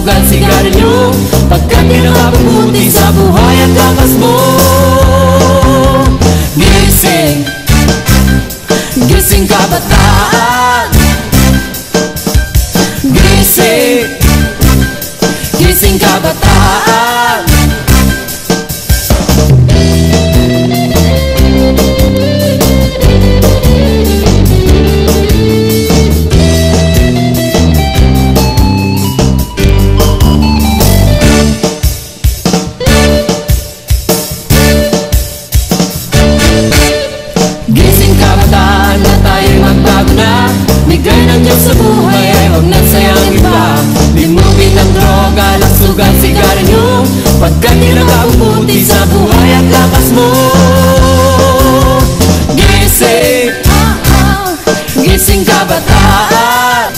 sugat, sigarilyo, pagkat pinakabuti sa buhay at lakas mo. Gising, gising kabataan. Gising, gising kabataan. Gising kabataan na tayo'y magbago na. Bigay ng Diyos sa buhay ay huwag na sayang iba. Limugin ng droga, lasugan, sigarilyo, pagkat pinakabuti sa buhay at lakas mo. Gising, gising kabataan.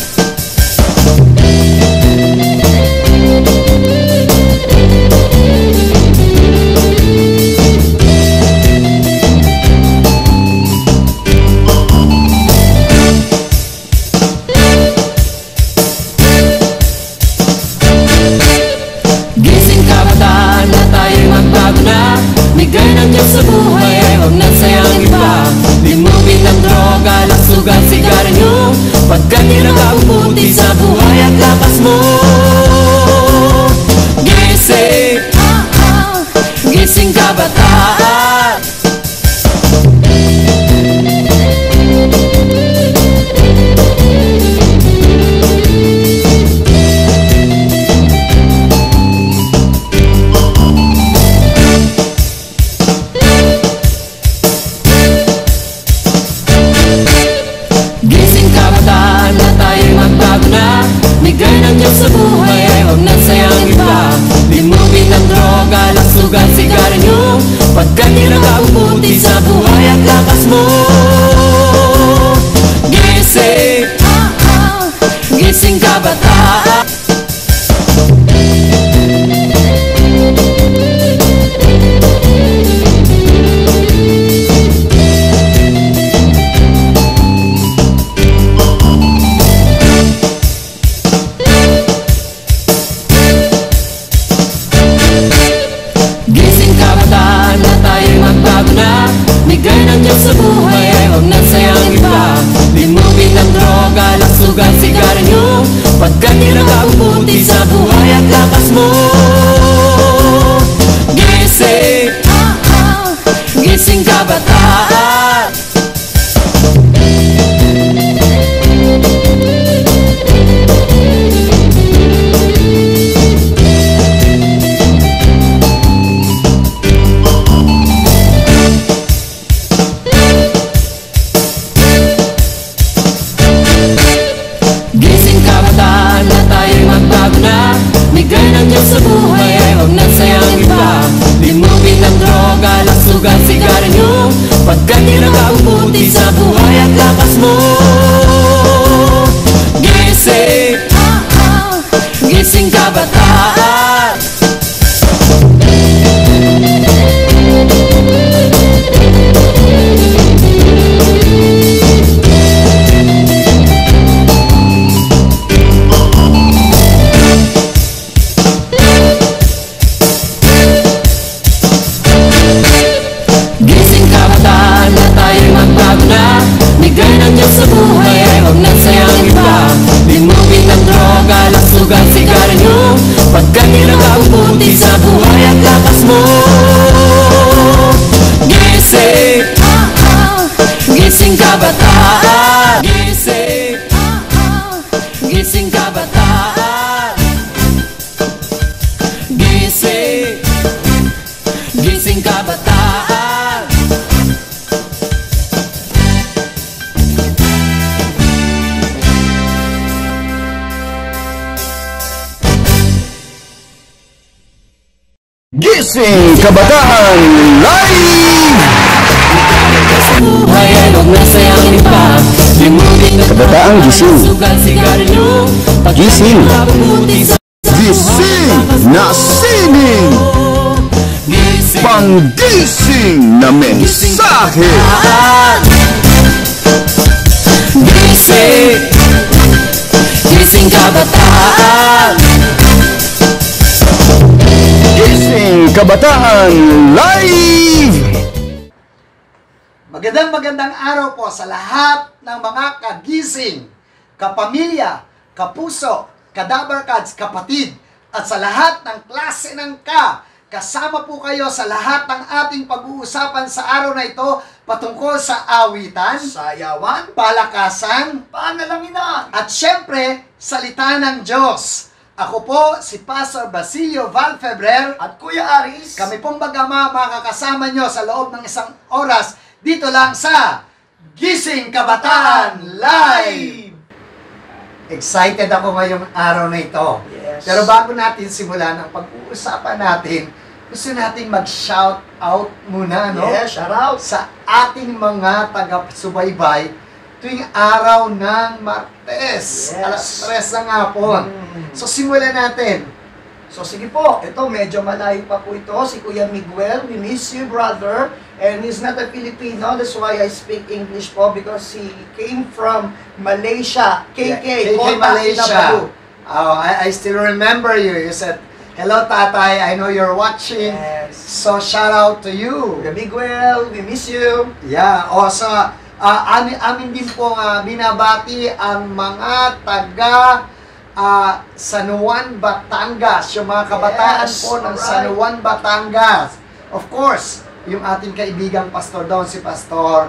Gising kabataan na tayo'y magbago na. Bigay ng Diyos sa buhay ay huwag na sayang iba. Limugin ng droga, lasugan, sigarilyo, pagkat pinakabuti sa buhay at lakas mo. Gising, gising kabataan. Gising kabataan na tayo'y magbago na. Bigay ng Diyos sa buhay ay huwag na sayang iba. Limugin ng droga, lasugan, sigarilyo, pagkat pinakabuti sa buhay at lakas mo. Gising, gising kabataan. Gising kabataan na tayo'y magbago na. Bigay ng Diyos sa buhay ay huwag na sayang iba. Limugin ng droga, lasugan, sigarilyo, pagkat pinakabuti sa buhay at lakas mo. Gising, gising kabataan. Gising kabataan na tayo'y magbago na. Bigay ng Diyos sa buhay ay huwag na sayang iba. Limugin ng droga, lasugan, sigarilyo, pagkat pinakabuti sa buhay at lakas mo. Gising, gising kabataan. Gising kabataan na tayo'y magbago na. Bigay ng Diyos sa buhay ay huwag na sayang iba. Limugin ng droga, lasugan, sigarilyo, pagkat pinakabuti sa buhay at lakas mo. Gising, gising kabataan. Gising, gising kabataan. Gising, gising kabataan. Gising Kabataan Live! Buhay ay huwag na sayang iba. Limugin ng Kabataan gising. lasugan, sigarilyo, pagkat Gising. pinakabuti sa Gising na sining! Panggising na mensahe! Gising, gising kabataan. Kabataan Live! Magandang araw po sa lahat ng mga kagising, kapamilya, kapuso, kadabarkads, kapatid, at sa lahat ng klase ng kasama po kayo sa lahat ng ating pag-uusapan sa araw na ito patungkol sa awitan, sayawan, palakasan, panalangin, at syempre, salita ng Diyos. Ako po si Pastor Basilio Valfebrer at Kuya Aris. Kami pong mag-ama makakasama nyo sa loob ng isang oras dito lang sa Gising Kabataan Live! Excited ako ngayong araw na ito. Yes. Pero bago natin simulan ang pag-uusapan natin, gusto natin mag-shout out muna, no? Yes, shout out. Sa ating mga taga-subaybay tuwing araw ng Martes, Yes. alas 3 ng hapon. So simulan natin. So sige po, ito medyo malayo pa po ito. Si Kuya Miguel, we miss you brother. And he's not a Filipino, that's why I speak English po because he came from Malaysia. KK, KK Malaysia. Oh, I still remember you. You said, hello tatay, I know you're watching. Yes. So shout out to you. Kuya Miguel, we miss you. Yeah, o sa amin din po binabati ang mga taga San Juan, Batangas, yung mga kabataan Yes, po ng alright. San Juan, Batangas. Of course, yung ating kaibigang pastor doon, si Pastor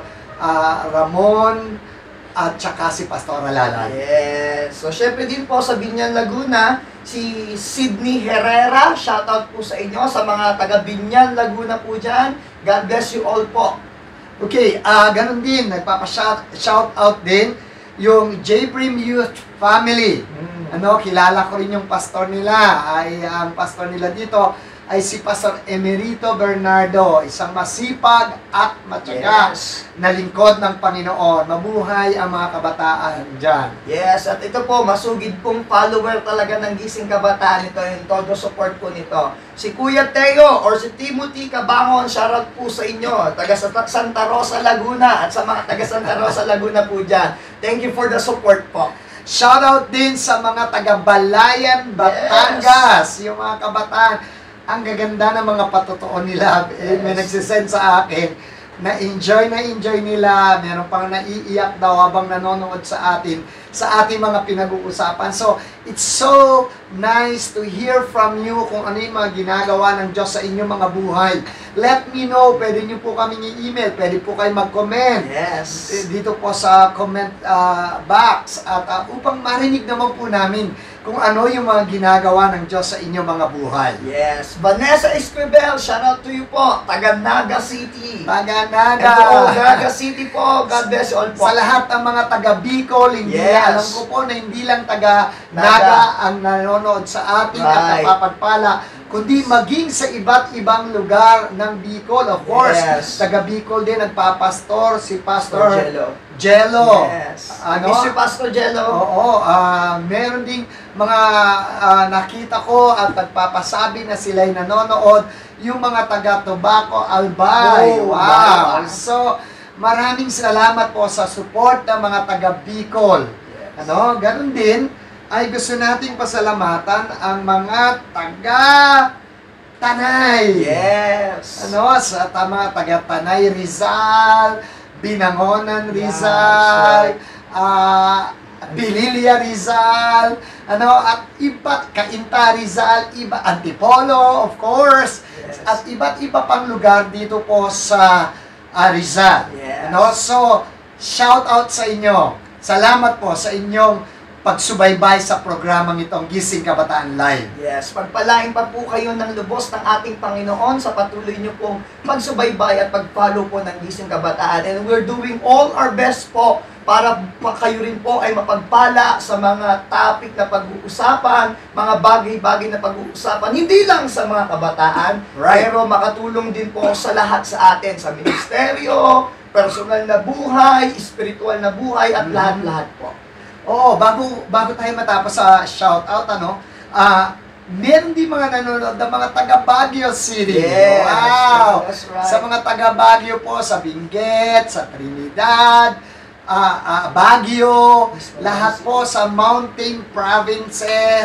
Ramon at saka si Pastor Alalay. Yes. So syempre din po sa Binyan, Laguna, si Sydney Herrera, shout out po sa inyo, sa mga taga Binyan, Laguna po dyan. God bless you all po. Okay, ganun din, nagpapa-shout out din yung J-Prim Youth Family. Ano, kilala ko rin yung pastor nila. Ang pastor nila dito ay si Pastor Emerito Bernardo, isang masipag at matyaga Yes. na lingkod ng Panginoon. Mabuhay ang mga kabataan dyan. Yes, at ito po, masugid pong follower talaga ng Gising Kabataan ito, yung todo support po nito. Si Kuya Teo or si Timothy Cabangon, shoutout po sa inyo, taga Santa Rosa, Laguna, at sa mga taga Santa Rosa, Laguna po dyan. Thank you for the support po. Shoutout din sa mga taga-Balayan, Batangas, yung mga kabataan. Ang gaganda ng mga patutuon nila. May nagsisend sa akin na enjoy nila. Meron pang naiiyak daw habang nanonood sa ating mga pinag-uusapan. So, it's so nice to hear from you kung ano yung mga ginagawa ng Diyos sa inyong mga buhay. Let me know. Pwede nyo po kaming i-email. Pwede po kayo mag-comment. Yes. Dito po sa comment box. At upang marinig naman po namin kung ano yung mga ginagawa ng Diyos sa inyong mga buhay. Yes. Vanessa Esquivel, shoutout to you po, taga Naga City. Taga-Naga. Ito, Naga City po, God bless you all po. Sa lahat ng mga taga-Bicol, hindi Yes. alam ko po na hindi lang taga-Naga ang nanonood sa ating at Right. napapagpala, kundi maging sa iba't ibang lugar ng Bicol. Of course, Yes. taga-Bicol din nagpapastor si Pastor Jello. Jello. Yes. Ano? Miss you, Pastor Jello. Oo, meron ding mga nakita ko at nagpapasabi na sila'y nanonood, yung mga taga Tobacco, Albay. Oh, Wow! wow. So, maraming salamat po sa support ng mga taga Bicol. Yes. Ano, ganun din, ay gusto nating pasalamatan ang mga taga Tanay. Yes. Ano, sa mga taga Tanay, Rizal, Binangonan, Rizal, Bililia, Rizal, ano, at iba't Cainta, Rizal, Antipolo, of course, Yes. at iba't iba pang lugar dito po sa Rizal. Yes. Ano, so, shout out sa inyo. Salamat po sa inyong pagsubaybay sa programang itong Gising Kabataan Live. Yes, pagpalain pa po kayo ng lubos ng ating Panginoon sa patuloy niyo pong magsubaybay at pag-follow po ng Gising Kabataan. And we're doing all our best po para kayo rin po ay mapagpala sa mga topic na pag-uusapan, mga bagay-bagay na pag-uusapan, hindi lang sa mga kabataan, Right. pero makatulong din po sa lahat sa atin, sa ministeryo, personal na buhay, spiritual na buhay, at lahat-lahat po. Oo, bago tayo matapos sa shoutout, ano, meron din mga nanonood ng mga taga Baguio City. Yes, Wow! that's right. Sa mga taga Baguio po, sa Benguet, sa Trinidad, Baguio, Yes, lahat po sa mountain provinces,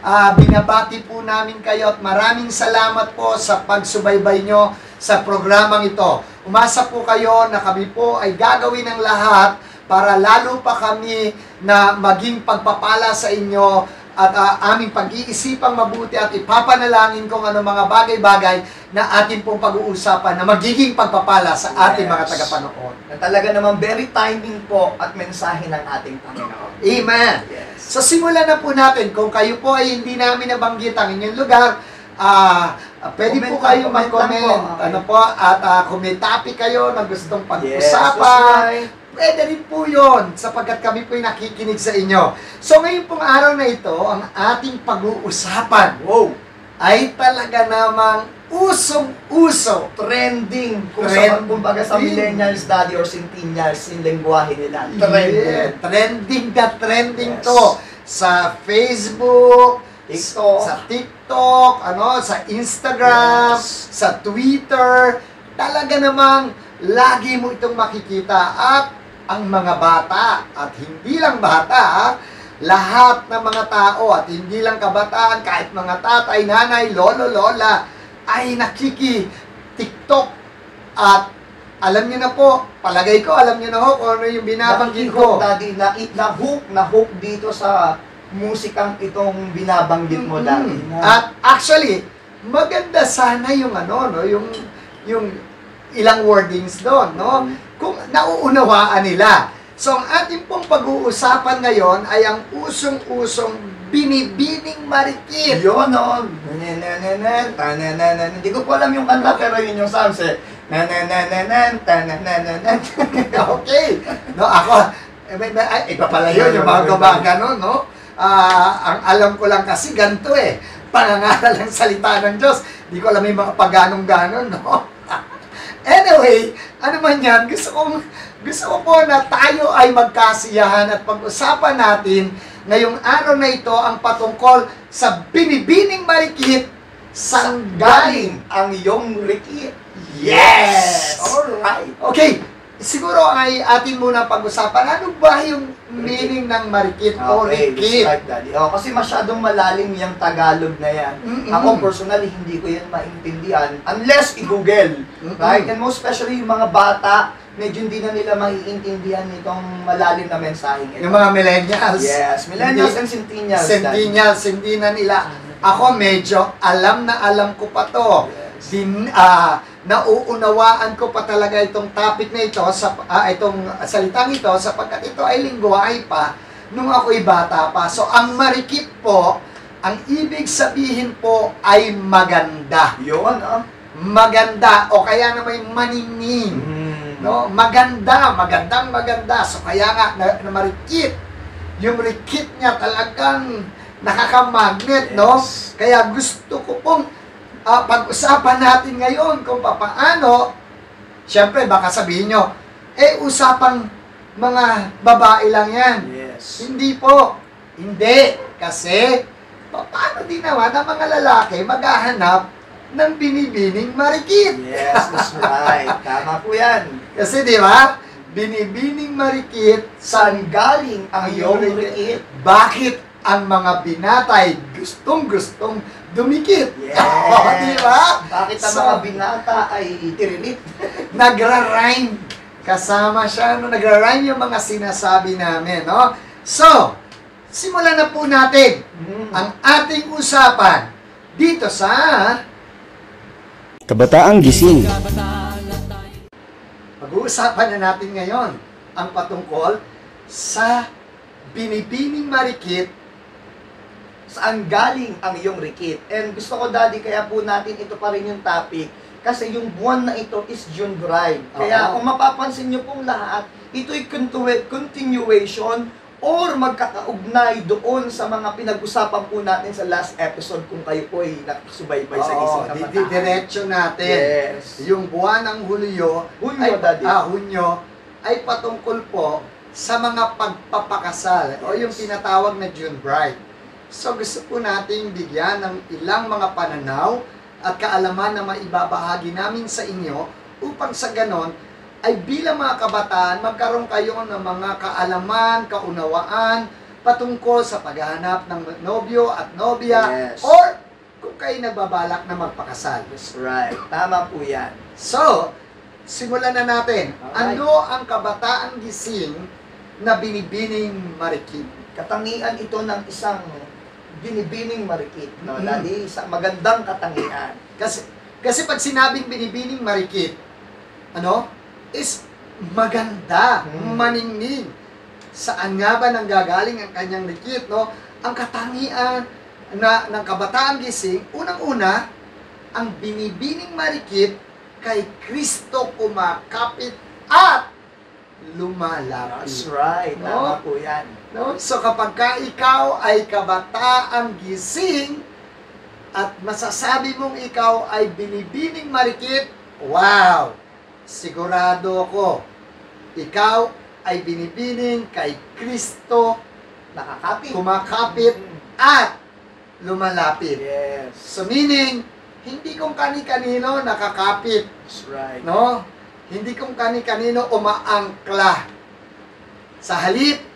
Binabati po namin kayo at maraming salamat po sa pagsubaybay nyo sa programang ito. Umasa po kayo na kami po ay gagawin ng lahat para lalo pa kami na maging pagpapala sa inyo at aming pag-iisipang mabuti at ipapanalangin kung ano mga bagay-bagay na ating pong pag-uusapan na magiging pagpapala sa ating mga tagapanood. Na talaga naman very timing po at mensahe ng ating Panginoon. Amen. Yes. So simulan na po natin. Kung kayo po ay hindi namin nabanggit ang inyong lugar, pwede po kayo mag-comment. Ano po, at kung may topic kayo na gustong pag-usapan, pwede rin po yun, sapagkat kami po yung nakikinig sa inyo. So ngayon pong araw na ito, ang ating pag-uusapan ay talaga namang usong-uso. Trending. Kumbaga sa millennials, daddy, or centennials, yung lengguwahe nila. Yeah, trending na trending to sa Facebook, TikTok, sa TikTok, sa Instagram, sa Twitter. Talaga namang lagi mo itong makikita. At ang mga bata, at hindi lang bata, lahat ng mga tao, at hindi lang kabataan, kahit mga tatay, nanay, lolo, lola, ay nakiki-TikTok. At alam niyo na po, palagay ko, alam niyo na ho kung ano yung binabanggit ko. Daddy, na-hook dito sa musikang itong binabanggit mo, Daddy. At actually, maganda sana yung yung ilang wordings doon, no? Kung nauunawaan nila. So, ang ating pong pag-uusapan ngayon ay ang usong-usong binibining marikit. Yun, no? Hindi ko po alam yung kanta, pero yun yung sounds, eh. Okay. No, ako, iba pala yun, yung mga gumagano, no? Ang alam ko lang kasi ganito eh. Pangangaral ng salita ng Diyos. Hindi ko alam yung mga paganong-ganon, no? Anyway, ano man yan, gusto ko po na tayo ay magkasiyahan at pag-usapan natin ngayong araw na ito ang patungkol sa binibining marikit, saan galing ang iyong rikit. Yes! Alright. Okay, siguro ay atin muna pag-usapan, ano ba yung meaning ng marikit o rikit? Describe, Daddy. Kasi masyadong malalim yung Tagalog na yan. Ako personally, hindi ko yan maintindihan unless i-google. Right? And most especially yung mga bata, medyo hindi na nila maiintindihan itong malalim na mensahe ito. Yung mga millennials. Yes, millennials and centennials. Centennials, hindi na nila. Ako medyo alam na alam ko pa to. Nauunawaan ko pa talaga itong topic na ito, itong salitang ito, sapagkat ito ay lingwahe pa nung ako'y bata pa. So, ang marikit po, ang ibig sabihin po ay maganda. Yun, Maganda, o kaya na may maningning. No? Magandang maganda. So, kaya nga, na marikit. Yung rikit niya talagang nakakamagnet, no? Kaya gusto ko pong pag-usapan natin ngayon kung paano, siyempre baka sabihin nyo, usapang mga babae lang yan. Yes. Hindi po. Hindi. Kasi, paano din naman ang mga lalaki maghahanap ng binibining marikit? Yes, that's right. Tama po yan. Kasi di ba, binibining marikit, Saan galing ang iyong rikit? Bakit ang mga binatay gustong-gustong dumikit? Yes. Di ba? Bakit ang mga binata ay tirilit? Nagra-rhyme. Kasama siya, nagra-rhyme yung mga sinasabi namin, no? So, simulan na po natin ang ating usapan dito sa Kabataang Gising. Pag-uusapan na natin ngayon ang patungkol sa binibining marikit. Saan galing ang iyong rikit? And gusto ko, Daddy, kaya po natin ito pa rin yung topic. Kasi yung buwan na ito is June Bride. Kaya kung mapapansin nyo pong lahat, ito'y continuation or magkakaugnay doon sa mga pinag-usapan po natin sa last episode kung kayo po ay nakasubaybay sa Gising Kabataan. Diretso natin. Yes. Yung buwan ng Hulyo, Daddy. Hunyo, ay patungkol po sa mga pagpapakasal o yung tinatawag na June Bride. So gusto po nating bigyan ng ilang mga pananaw at kaalaman na maibabahagi namin sa inyo upang sa ganon ay bilang mga kabataan magkaroon kayo ng mga kaalaman, kaunawaan patungkol sa paghahanap ng nobyo at nobya, Yes. or kung kayo nagbabalak na magpakasal. That's right. Tama po yan. So, simulan na natin. Alright. Ano ang kabataang gising na binibining marikit? Katangian ito ng isang binibining marikit. No? Mm. Daddy, isang magandang katangian. Kasi pag sinabing binibining marikit, is maganda, maningning. Saan nga ba nanggagaling ang kanyang rikit, no? Ang katangian ng kabataang gising, unang-una, ang binibining marikit kay Kristo kumakapit at lumalapit. That's right. No? Tama po yan. No? So kapag ka ikaw ay kabataang gising at masasabi mong ikaw ay binibining marikit, wow! Sigurado ako, ikaw ay binibining kay Kristo, Nakakapit. kumakapit at lumalapit. Yes. So meaning, hindi kung kani-kanino nakakapit, That's right. no? Hindi kung kani-kanino umaangkla. Sa halip,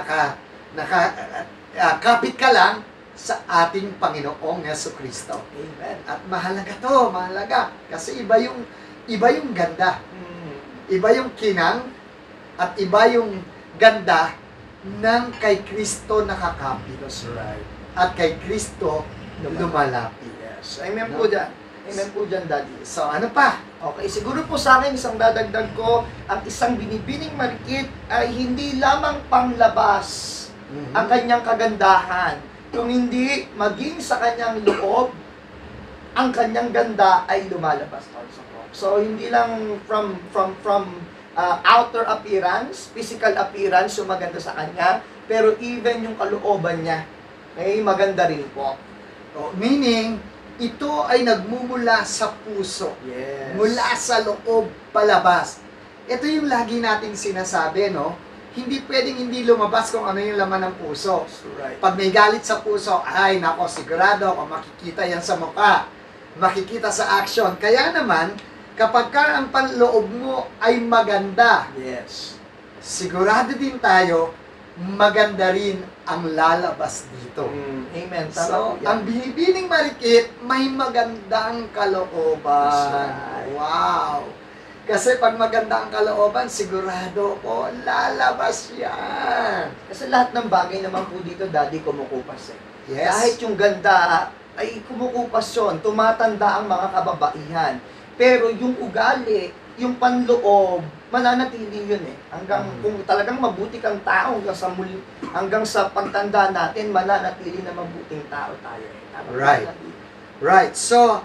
kapit ka lang sa ating Panginoong Jesucristo. Amen. At mahalaga. Kasi iba yung ganda. Iba yung kinang at iba yung ganda ng kay Kristo nakakapit That's right. at kay Kristo lumalapit. Yes. Amen No? po dyan. Amen po dyan, Daddy. So ano pa? Okay, siguro po sa akin, isang dadagdag ko, ang isang binibining marikit ay hindi lamang panglabas ang kanyang kagandahan, kung hindi maging sa kanyang loob, ang kanyang ganda ay lumalabas also po. So, hindi lang from outer appearance, physical appearance, yung maganda sa kanya, pero even yung kalooban niya, ay maganda rin po. Meaning, ito ay nagmumula sa puso. Yes. Mula sa loob palabas. Ito yung lagi nating sinasabi, no? Hindi pwedeng hindi lumabas kung ano yung laman ng puso. That's right. Pag may galit sa puso, ay nako, sigurado ako makikita yan sa mukha. Makikita sa action. Kaya naman, kapag ka ang panloob mo ay maganda, Yes. sigurado din tayo, maganda rin ang lalabas dito. Amen. Tama So, po yan. ang binibining marikit, may magandang kalooban. That's right. Wow! Kasi pag maganda ang kalooban, sigurado ko, lalabas yan. Kasi lahat ng bagay naman po dito, Daddy, kumukupas eh. Yes. Kahit yung ganda, ay kumukupas yun. Tumatanda ang mga kababaihan. Pero yung ugali, yung panloob, mananatili yun eh. Hanggang kung talagang mabuti kang tao, hanggang sa pagtanda natin, mananatili na mabuting tao tayo eh. Tama ba, Right. Daddy? Right. So,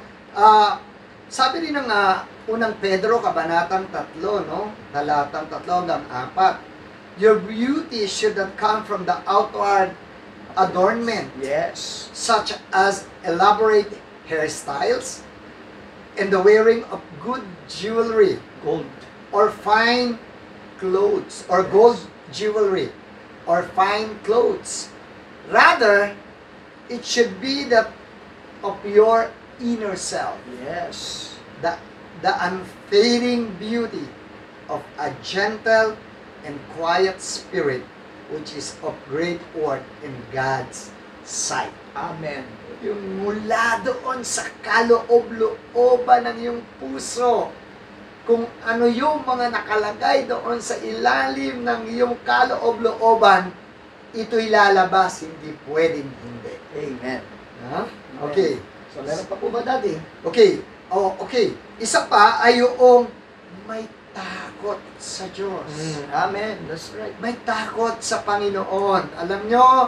sabi rin ng unang Pedro, kabanatang 3, no? Talatang 3-4. Your beauty should not come from the outward adornment, Yes. such as elaborate hairstyles and the wearing of good jewelry Gold. or fine clothes or gold jewelry or fine clothes. Rather, it should be that of your inner self, Yes. the unfading beauty of a gentle and quiet spirit, which is of great worth in God's sight. Amen. Yung mula doon sa kaloob-looban ng iyong puso, kung ano yung mga nakalagay doon sa ilalim ng iyong kaloob-looban, ito'y lalabas, hindi pwedeng hindi. Amen. Ha? Okay. So, meron pa po ba, Daddy? Okay. Okay. Isa pa ay yung may takot sa Diyos. Amen. That's right. May takot sa Panginoon. Alam nyo,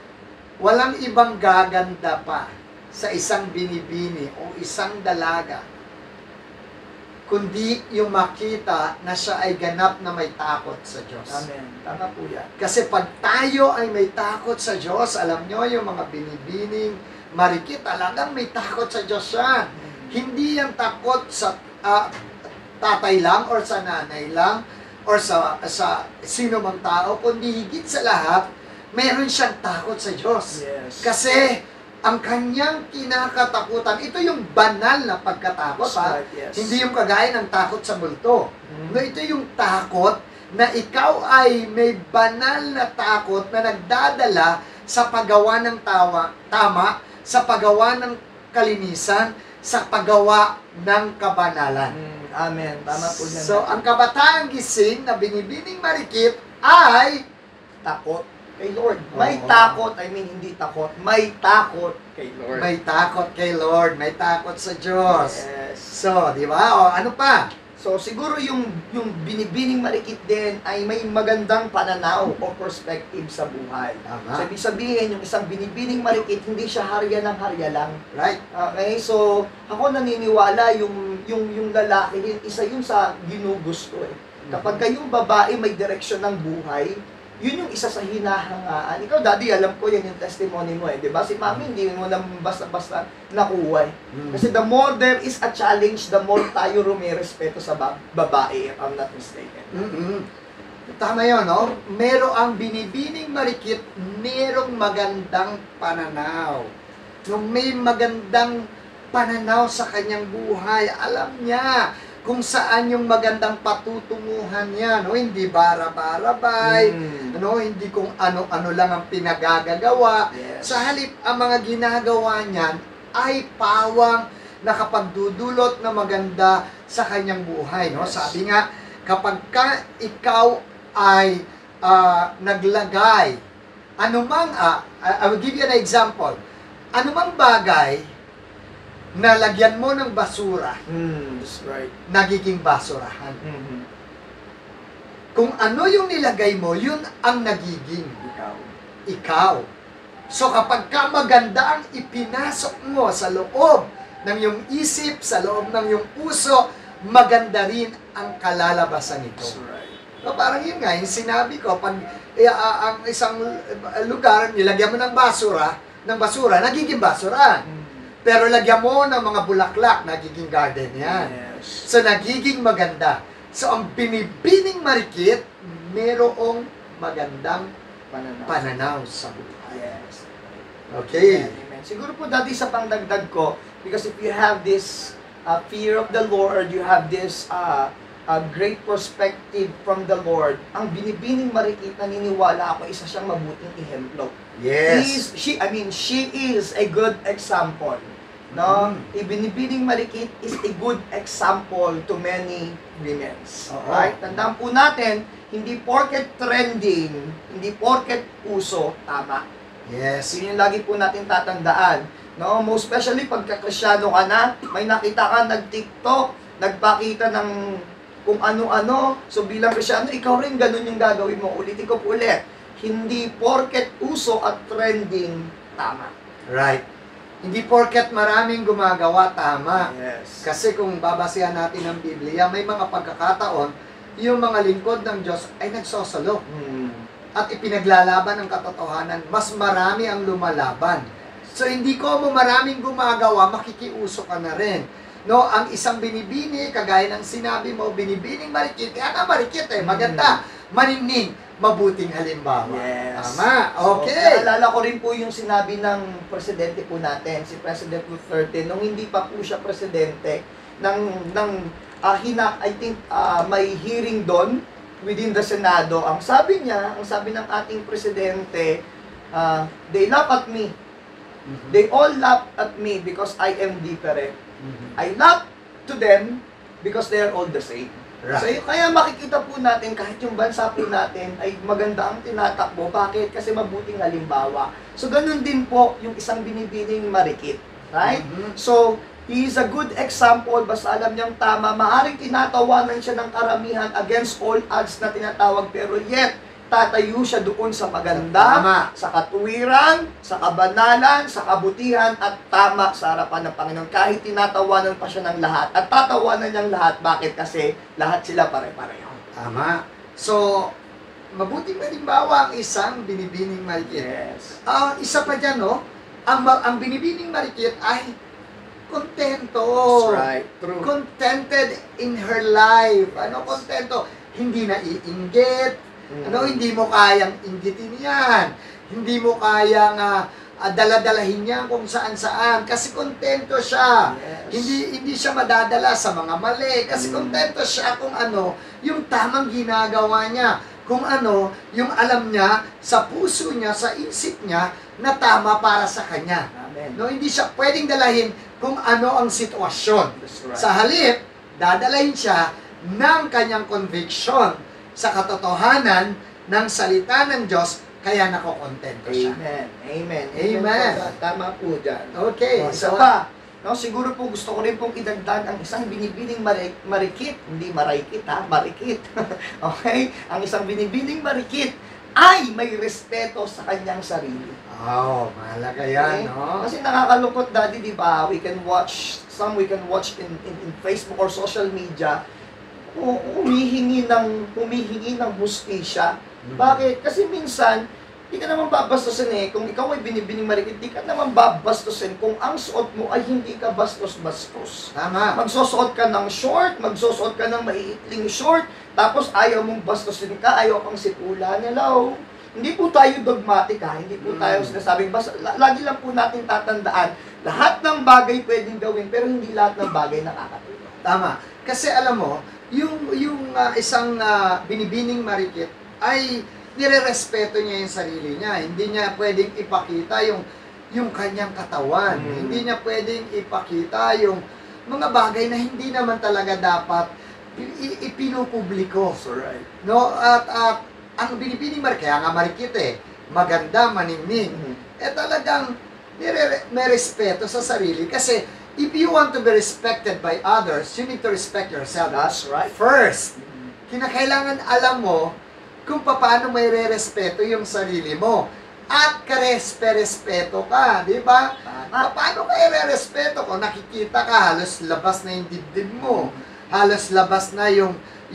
walang ibang gaganda pa sa isang binibini o isang dalaga, kundi yung makita na siya ay ganap na may takot sa Diyos. Amen. Tama po yan. Kasi pag tayo ay may takot sa Diyos, alam nyo, yung mga binibining marikit, talagang may takot sa Diyos yan. Hindi yan takot sa tatay lang or sa nanay lang or sa sino mang tao, kundi higit sa lahat, meron siyang takot sa Diyos. Yes. Kasi ang kanyang kinakatakutan, ito yung banal na pagkatakot, That's ha? right, yes. Hindi yung kagaya ng takot sa multo. No, ito yung takot na ikaw ay may banal na takot na nagdadala sa paggawa ng tama, sa paggawa ng kalinisan, sa paggawa ng kabanalan. Amen. Tama po yan. So, ang kabataang gising na binibining marikit ay takot kay Lord. May Oo. takot, I mean, hindi takot. May takot kay Lord. may takot kay Lord, may takot sa Diyos. Yes. So, di ba? O, ano pa? So, siguro yung binibining marikit din ay may magandang pananaw o perspective sa buhay. Tama. So, ibig sabihin, yung isang binibining marikit, hindi siya harya ng harya lang. Right? Okay? So, ako naniniwala yung lalaki, isa yun sa ginugusto eh. Kapag kayong babae may direksyon ng buhay, yun yung isa sa hinahangaan. Ikaw, Daddy, alam ko yan yung testimony mo eh. Diba? Si Mami, hindi mo lang basta-basta nakuha eh. Kasi the more there is a challenge, the more tayo rumirespeto sa babae, if I'm not mistaken. Tama yun, no? Ang binibining marikit, merong magandang pananaw. Nung may magandang pananaw sa kanyang buhay, alam niya kung saan yung magandang patutunguhan niya, no? Hindi bara-barabay, no? Hindi kung ano-ano lang ang pinagagagawa. Yes. Sa halip, ang mga ginagawa niyan ay pawang nakapagdudulot na maganda sa kanyang buhay, no? Yes. Sabi nga, kapag ikaw ay naglagay, anumang, I will give you an example, anumang bagay na lagyan mo ng basura, That's right. nagiging basurahan. Kung ano yung nilagay mo, yun ang nagiging ikaw. So kapag ka maganda ang ipinasok mo sa loob ng iyong isip, sa loob ng iyong puso, maganda rin ang kalalabasan nito. That's right. No, parang yun nga, yung sinabi ko, pag ang isang lugar, nilagyan mo ng basura, nagiging basura. Pero lagyan mo ng mga bulaklak, nagiging garden yan. Yes. So, nagiging maganda. So, ang binibining marikit, merong magandang pananaw sa buhay. Yes. Okay. Amen. Siguro po dati sa pangdagdag ko, because if you have this fear of the Lord, you have this great perspective from the Lord, ang binibining marikit, naniniwala ako, isa siyang mabuting ehemplo. Yes. She is a good example. No? Ibinibining marikit is a good example to many women. Oo. Right? Tandaan po natin, hindi porket trending, hindi porket uso, tama. Yes. Yun yung lagi po natin tatandaan. No? Most especially pagka-Kristyano ka na, may nakita ka nag-TikTok, nagpakita ng kung ano-ano. So bilang Kristyano, ikaw rin ganun yung gagawin mo. Ulitin ko po ulit. Hindi porket uso at trending, tama. Right. Hindi porket maraming gumagawa, tama. Yes. Kasi kung babasihan natin ang Biblia, may mga pagkakataon, yung mga lingkod ng Diyos ay nagsosolo. At ipinaglalaban ang katotohanan, mas marami ang lumalaban. So, hindi ko mo maraming gumagawa, makikiuso ka na rin. No, ang isang binibini, kagaya ng sinabi mo, binibining marikit, kaya nga marikit maganda, maningning, mabuting halimbawa. Yes. Tama, okay. So, naalala ko rin po yung sinabi ng presidente po natin, si President Duterte, nung hindi pa po siya presidente, I think may hearing doon within the Senado. Ang sabi ng ating presidente, they laugh at me. They all laugh at me because I am different. I laugh to them because they are all the same. Right. So, kaya makikita po natin, kahit yung bansa po natin ay maganda ang tinatakbo. Bakit? Kasi mabuting halimbawa. So, ganun din po yung isang binibining marikit. Right? So, he is a good example. Basta alam niyang tama. Maaring tinatawanan siya ng karamihan against all odds na tinatawag. Pero yet, tatayo siya doon sa maganda, Tama. sa katuwiran, sa kabanalan, sa kabutihan, at tama sa harapan ng Panginoon. Kahit tinatawanan pa siya ng lahat. At tatawanan niyang lahat. Bakit? Kasi lahat sila pare-pareho. Tama. So, mabuting halimbawa ang isang binibining marikit. Yes. Isa pa dyan, no? Ang binibining marikit ay kontento. That's right. True. Contented in her life. Ano kontento? Hindi naiinggit. Ano, hindi mo kayang inggitin yan. Hindi mo kayang Dala-dalahin niya kung saan-saan kasi kontento siya. Yes. Hindi siya madadala sa mga mali kasi kontento siya kung ano yung tamang ginagawa niya. Kung ano yung alam niya sa puso niya, sa isip niya na tama para sa kanya. Amen. No, hindi siya pwedeng dalahin kung ano ang sitwasyon. That's right. Sa halip, dadalahin siya ng kanyang conviction sa katotohanan ng salita ng Diyos, kaya nakokontento siya. Amen. Amen. Amen. Po, tama po dyan. Okay, Isa so pa, no, siguro po gusto ko rin pong idagdag ang isang binibining marikit, hindi maraykit ha, marikit. Okay? Ang isang binibining marikit ay may respeto sa kanyang sarili. oh, mahalaga yan, no? Kasi nakakalungkot, Daddy, di ba? We can watch in Facebook or social media, humihingi ng hustisya. Bakit? Kasi minsan, di ka naman babastusin Kung ikaw ay binibining marikit, di ka naman babastusin kung ang suot mo ay hindi ka bastos-bastos. Tama. Magsusuot ka ng short, magsusuot ka ng maiikling short, tapos ayaw mong bastusin ka, ayaw kang sipulan. Hello? Hindi po tayo dogmatic hindi po tayo sinasabing, lagi lang po natin tatandaan, lahat ng bagay pwedeng gawin, pero hindi lahat ng bagay nakakatulong. Tama. Kasi alam mo, yung isang binibining marikit ay nire-respeto niya yung sarili niya. Hindi niya pwedeng ipakita yung kanyang katawan. Hindi niya pwedeng ipakita yung mga bagay na hindi naman talaga dapat ipinupubliko. That's right. No? At ang binibining marikit, kaya nga marikit maganda, maningning. Talagang may respeto sa sarili. Kasi if you want to be respected by others, you need to respect yourself. That's right. First, kinakailangan alam mo kung paano may re-respeto yung sarili mo. At karespe-respeto ka, di ba? Paano ka re-respeto kung nakikita ka, halos labas na yung dibdib mo. Halos labas na yung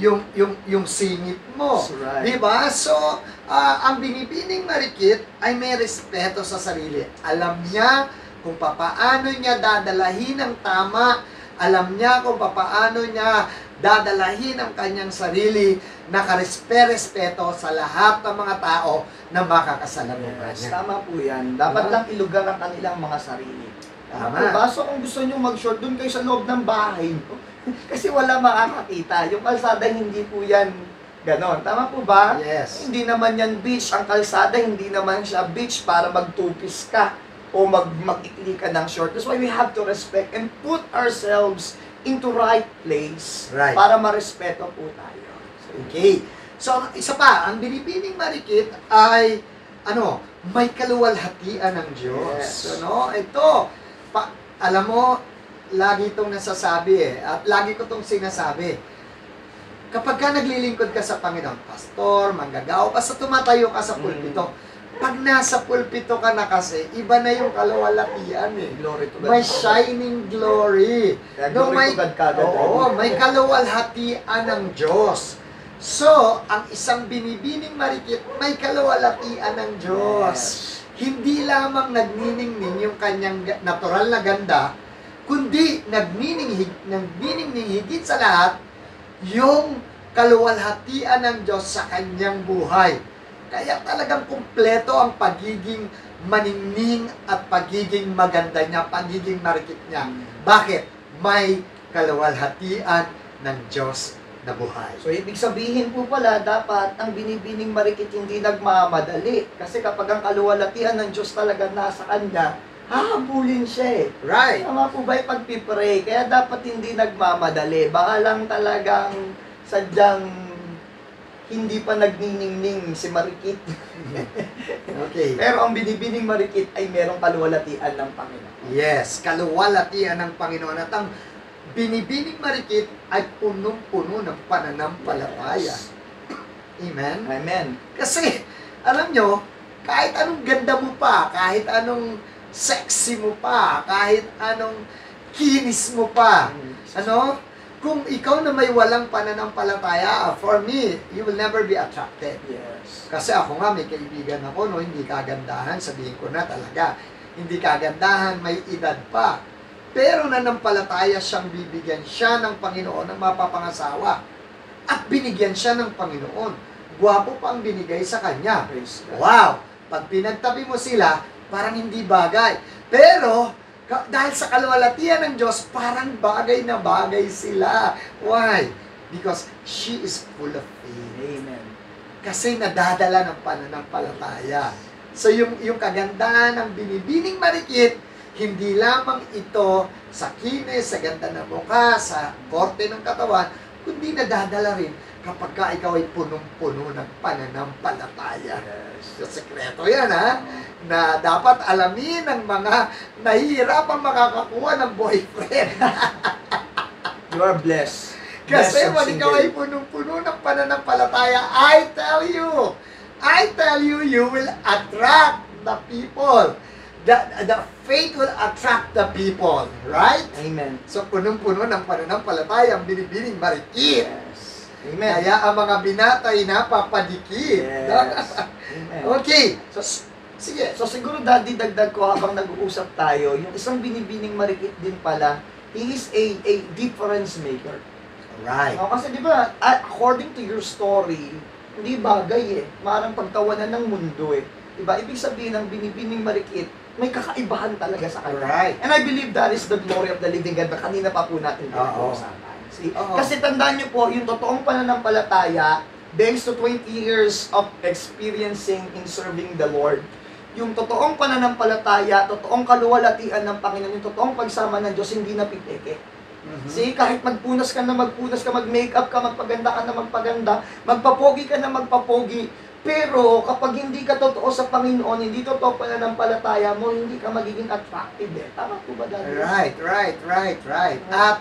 singit mo. That's right. Di ba? So, ang binibining marikit ay may respeto sa sarili. Alam niya kung paano niya dadalahin ang tama. Alam niya kung paano niya dadalahin ang kanyang sarili na karespe-respeto sa lahat ng mga tao na makakasalamuhan Yes, niya. tama po yan. Dapat lang ilugar ang kanilang mga sarili. Tama. Diba? So kung gusto nyo mag-short, dun kayo sa loob ng bahay nyo. Kasi wala makakakita. Yung kalsada, hindi po yan ganon. Tama po ba? Yes. Hindi naman yan beach. Ang kalsada, hindi naman siya beach para magtupis ka o mag-ikli ka ng short. That's why we have to respect and put ourselves into right place para marespeto po tayo. Okay. So, isa pa, ang binibining marikit ay, may kaluwalhatian ng Diyos. Yes. Ito, alam mo, lagi itong nasasabi at lagi ko itong sinasabi. Kapag ka naglilingkod ka sa Panginoon, pastor, manggagawa, basta tumatayo ka sa pulpito, pag nasa pulpito ka na kasi, iba na yung kaluwalhatian Glory to God. May shining glory. Kaya glory to God kagad. May kaluwalhatian ng Diyos. So, ang isang binibining marikit, may kaluwalhatian ng Diyos. Yes. Hindi lamang nagniningning yung kanyang natural na ganda, kundi nagniningning higit sa lahat, yung kaluwalhatian ng Diyos sa kanyang buhay. Kaya talagang kumpleto ang pagiging maningning at pagiging maganda niya, pagiging marikit niya. Bakit? May kaluwalhatian ng Diyos na buhay. So, ibig sabihin po pala, dapat ang binibining marikit hindi nagmamadali. Kasi kapag ang kaluwalhatian ng Diyos talaga nasa kanya, hahabulin siya Right. Tama po ba yung pagpipray? Kaya dapat hindi nagmamadali. Baka lang talagang sadyang hindi pa nagniningning si marikit. Okay. Pero ang binibining marikit ay merong kaluwalhatian ng Panginoon. Yes, kaluwalhatian ng Panginoon. At ang binibining marikit ay punong-puno ng pananampalataya. Yes. Amen? Amen. Kasi, alam nyo, kahit anong ganda mo pa, kahit anong sexy mo pa, kahit anong kinis mo pa, kung ikaw na may walang pananampalataya, for me, you will never be attracted. Yes. Kasi ako nga, may kaibigan ako, hindi kagandahan, sabihin ko na talaga, hindi kagandahan, may edad pa. Pero nanampalataya siyang bibigyan siya ng Panginoon ng mapapangasawa. At binigyan siya ng Panginoon. Gwapo pa ang binigay sa kanya. Praise God. Wow! Pag pinagtabi mo sila, parang hindi bagay. Pero, dahil sa kaluwalhatian ng Diyos, parang bagay na bagay sila. Why? Because she is full of faith. Amen. Kasi nadadala ng pananampalataya. So yung kagandahan ng binibining marikit, hindi lamang ito sa kinis, sa ganda ng mukha, sa korte ng katawan, kundi nadadala rin kapag ka ikaw ay punong-puno ng pananampalataya. Yes. So, sekreto yan, ha? Na dapat alamin ng mga nahihirapang makakakuha ng boyfriend. You are blessed. Kasi Blessed pag and ikaw single. ay punong-puno ng pananampalataya, I tell you, you will attract the people. The faith will attract the people, right? Amen. So, punong-puno ng pananampalataya ang binibining marikit. Yes. Amen. Kaya ang mga binatay napapadikit. Yes. Amen. Okay. So, Sige. So siguro daddy dagdag ko habang nag-uusap tayo, yung isang binibining marikit din pala, he is a difference maker. Right. No, kasi di ba, according to your story, hindi bagay eh. Marang pagtawanan ng mundo eh. Diba? Ibig sabihin ng binibining marikit, may kakaibahan talaga sa kanya. Right. And I believe that is the glory of the living God na kanina pa po natin pinag-uusapan. See? Oo. Kasi tandaan niyo po, yung totoong pananampalataya, thanks to 20 years of experiencing in serving the Lord, yung totoong pananampalataya, totoong kaluwalhatian ng Panginoon, yung totoong pagsama ng Diyos, hindi napipeke. See, kahit magpunas ka na magpunas ka, mag-makeup ka, magpaganda ka na magpaganda, magpapogi ka na magpapogi, pero kapag hindi ka totoo sa Panginoon, hindi totoo pananampalataya mo, hindi ka magiging attractive eh. Tama po ba, Daddy? Right. At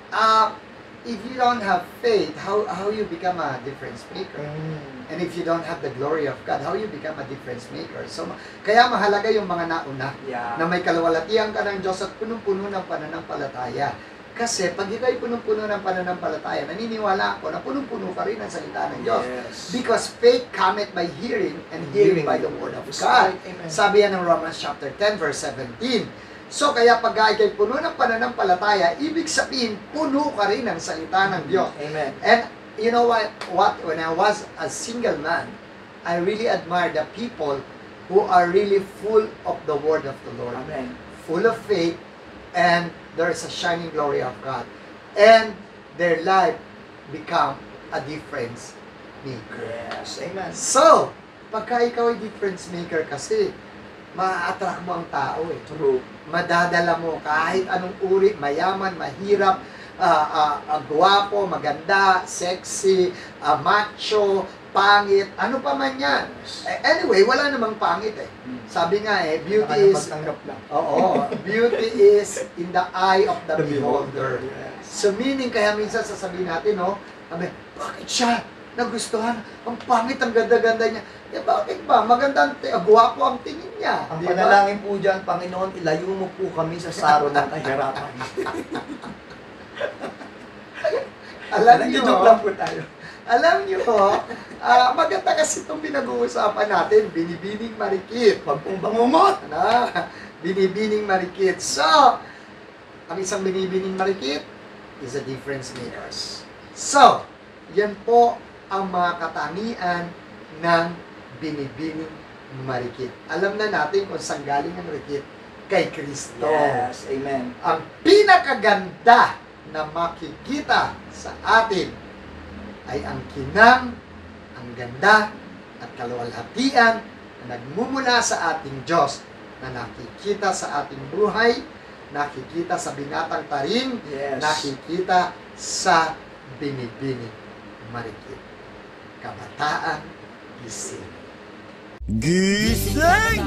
if you don't have faith, how you become a difference maker? And if you don't have the glory of God, how you become a difference maker? So, kaya mahalaga yung mga nauna Yeah. na may kaluwalhatian ka ng Diyos at punong-puno ng pananampalataya. Kasi pag ikaw ay punong-puno ng pananampalataya, naniniwala ako na punong-puno ka rin ang salita ng Diyos. Yes. Because faith cometh by hearing, and hearing by the word of That's God. right. Amen. Sabi yan ng Romans chapter 10, verse 17. So, kaya pag ikay puno ng pananampalataya, ibig sabihin, puno ka rin ng salita ng Diyos. Amen. And you know what? When I was a single man, I really admire the people who are really full of the word of the Lord. Amen. Full of faith, and there is a shining glory of God. And their life become a difference maker. Yes. Amen. So, pagka ikaw ay difference maker kasi, ma-attract mo ang tao eh. True. Madadala mo kahit anong uri, mayaman, mahirap, gwapo, maganda, sexy, macho, pangit, ano pa man yan. Anyway, wala namang pangit eh. Sabi nga eh, beauty is, Magtanggap lang. oo, beauty is in the eye of the beholder. Yes. So meaning, kaya minsan sasabihin natin, no, sabi, bakit siya nagustuhan? Ang pangit, ang ganda-ganda niya. Eh bakit ba? Maganda, gwapo ang tingin niya. Ang Di ba? panalangin po dyan, Panginoon, ilayo mo po kami sa saro ng kahirapan. Alam niyo, Nag-joke lang po tayo. alam niyo, maganda kasi itong pinag-uusapan natin, binibining marikit. Huwag pong bangungot. Ano? Binibining marikit. So, ang isang binibining marikit is a difference makers. So, yan po ang mga katangian ng binibining marikit. Alam na natin kung saan galing ang marikit kay Kristo. Yes, amen. Ang pinakaganda na makikita sa atin ay ang kinang, ang ganda at kaluwalhatian na nagmumula sa ating Diyos na nakikita sa ating buhay, nakikita sa binatang tarim, Yes. nakikita sa binibining marikit. Kabataan gising. Gising!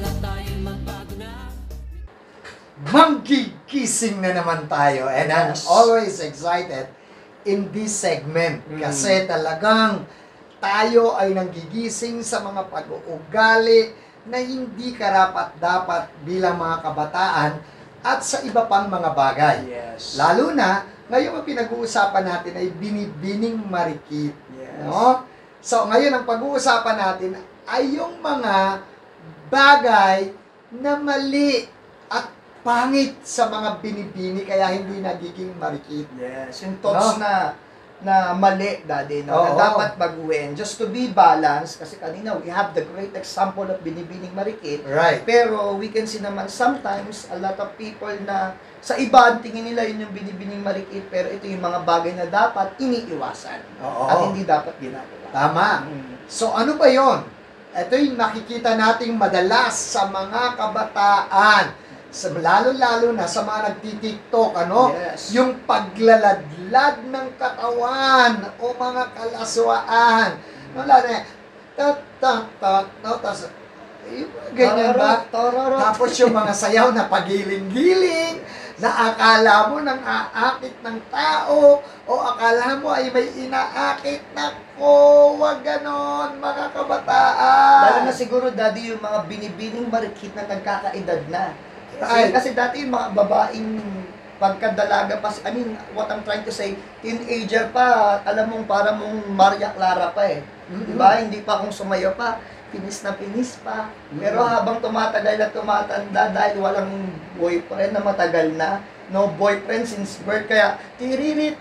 Manggigising na naman tayo, and I'm Yes. always excited in this segment kasi talagang tayo ay nanggigising sa mga pag-uugali na hindi karapat-dapat bilang mga kabataan at sa iba pang mga bagay. Yes. Lalo na, ngayon ang pinag-uusapan natin ay binibining marikit. Yes. No? So, ngayon ang pag-uusapan natin ay yung mga bagay na mali at pangit sa mga binibini kaya hindi nagiging marikit. Yes. Yung thoughts No? na na mali, Daddy, no? Oo. Na dapat baguhin. Just to be balanced, kasi kanina we have the great example of Binibining Marikit. Right. Pero we can see naman sometimes a lot of people na sa iba ang tingin nila yun yung Binibining Marikit, pero ito yung mga bagay na dapat iniiwasan Oo. at hindi dapat ginagawa. Tama. So ano ba yon? Ito yung nakikita nating madalas sa mga kabataan. Lalo-lalo na sa mga nagtitiktok, ano? Yes. Yung paglaladlad ng katawan o mga kalaswaan. No, lalo na, no, tas, yung mga ganyan ba? Tarara. Tapos yung mga sayaw na pagiling-giling, na akala mo nang aakit ng tao, o akala mo ay may inaakit. Nako, wag ganon, mga kabataan. Lalo na siguro, Daddy, yung mga Binibining Marikit na nagkakaedad na. Right. Kasi dati yung mga babaeng pagkadalaga pa, I mean, what I'm trying to say, teenager pa, alam mong para mong Maria Clara pa eh. Diba? Hindi pa akong sumayo pa, pinis na pinis pa. Pero habang tumatagal na tumatanda dahil walang boyfriend na matagal na, no boyfriend since birth, kaya tiririt.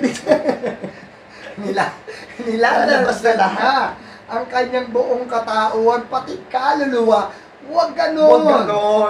Nilalabas na lahat ang kanyang buong katauhan, pati kaluluwa. Huwag ganon. Huwag ganon.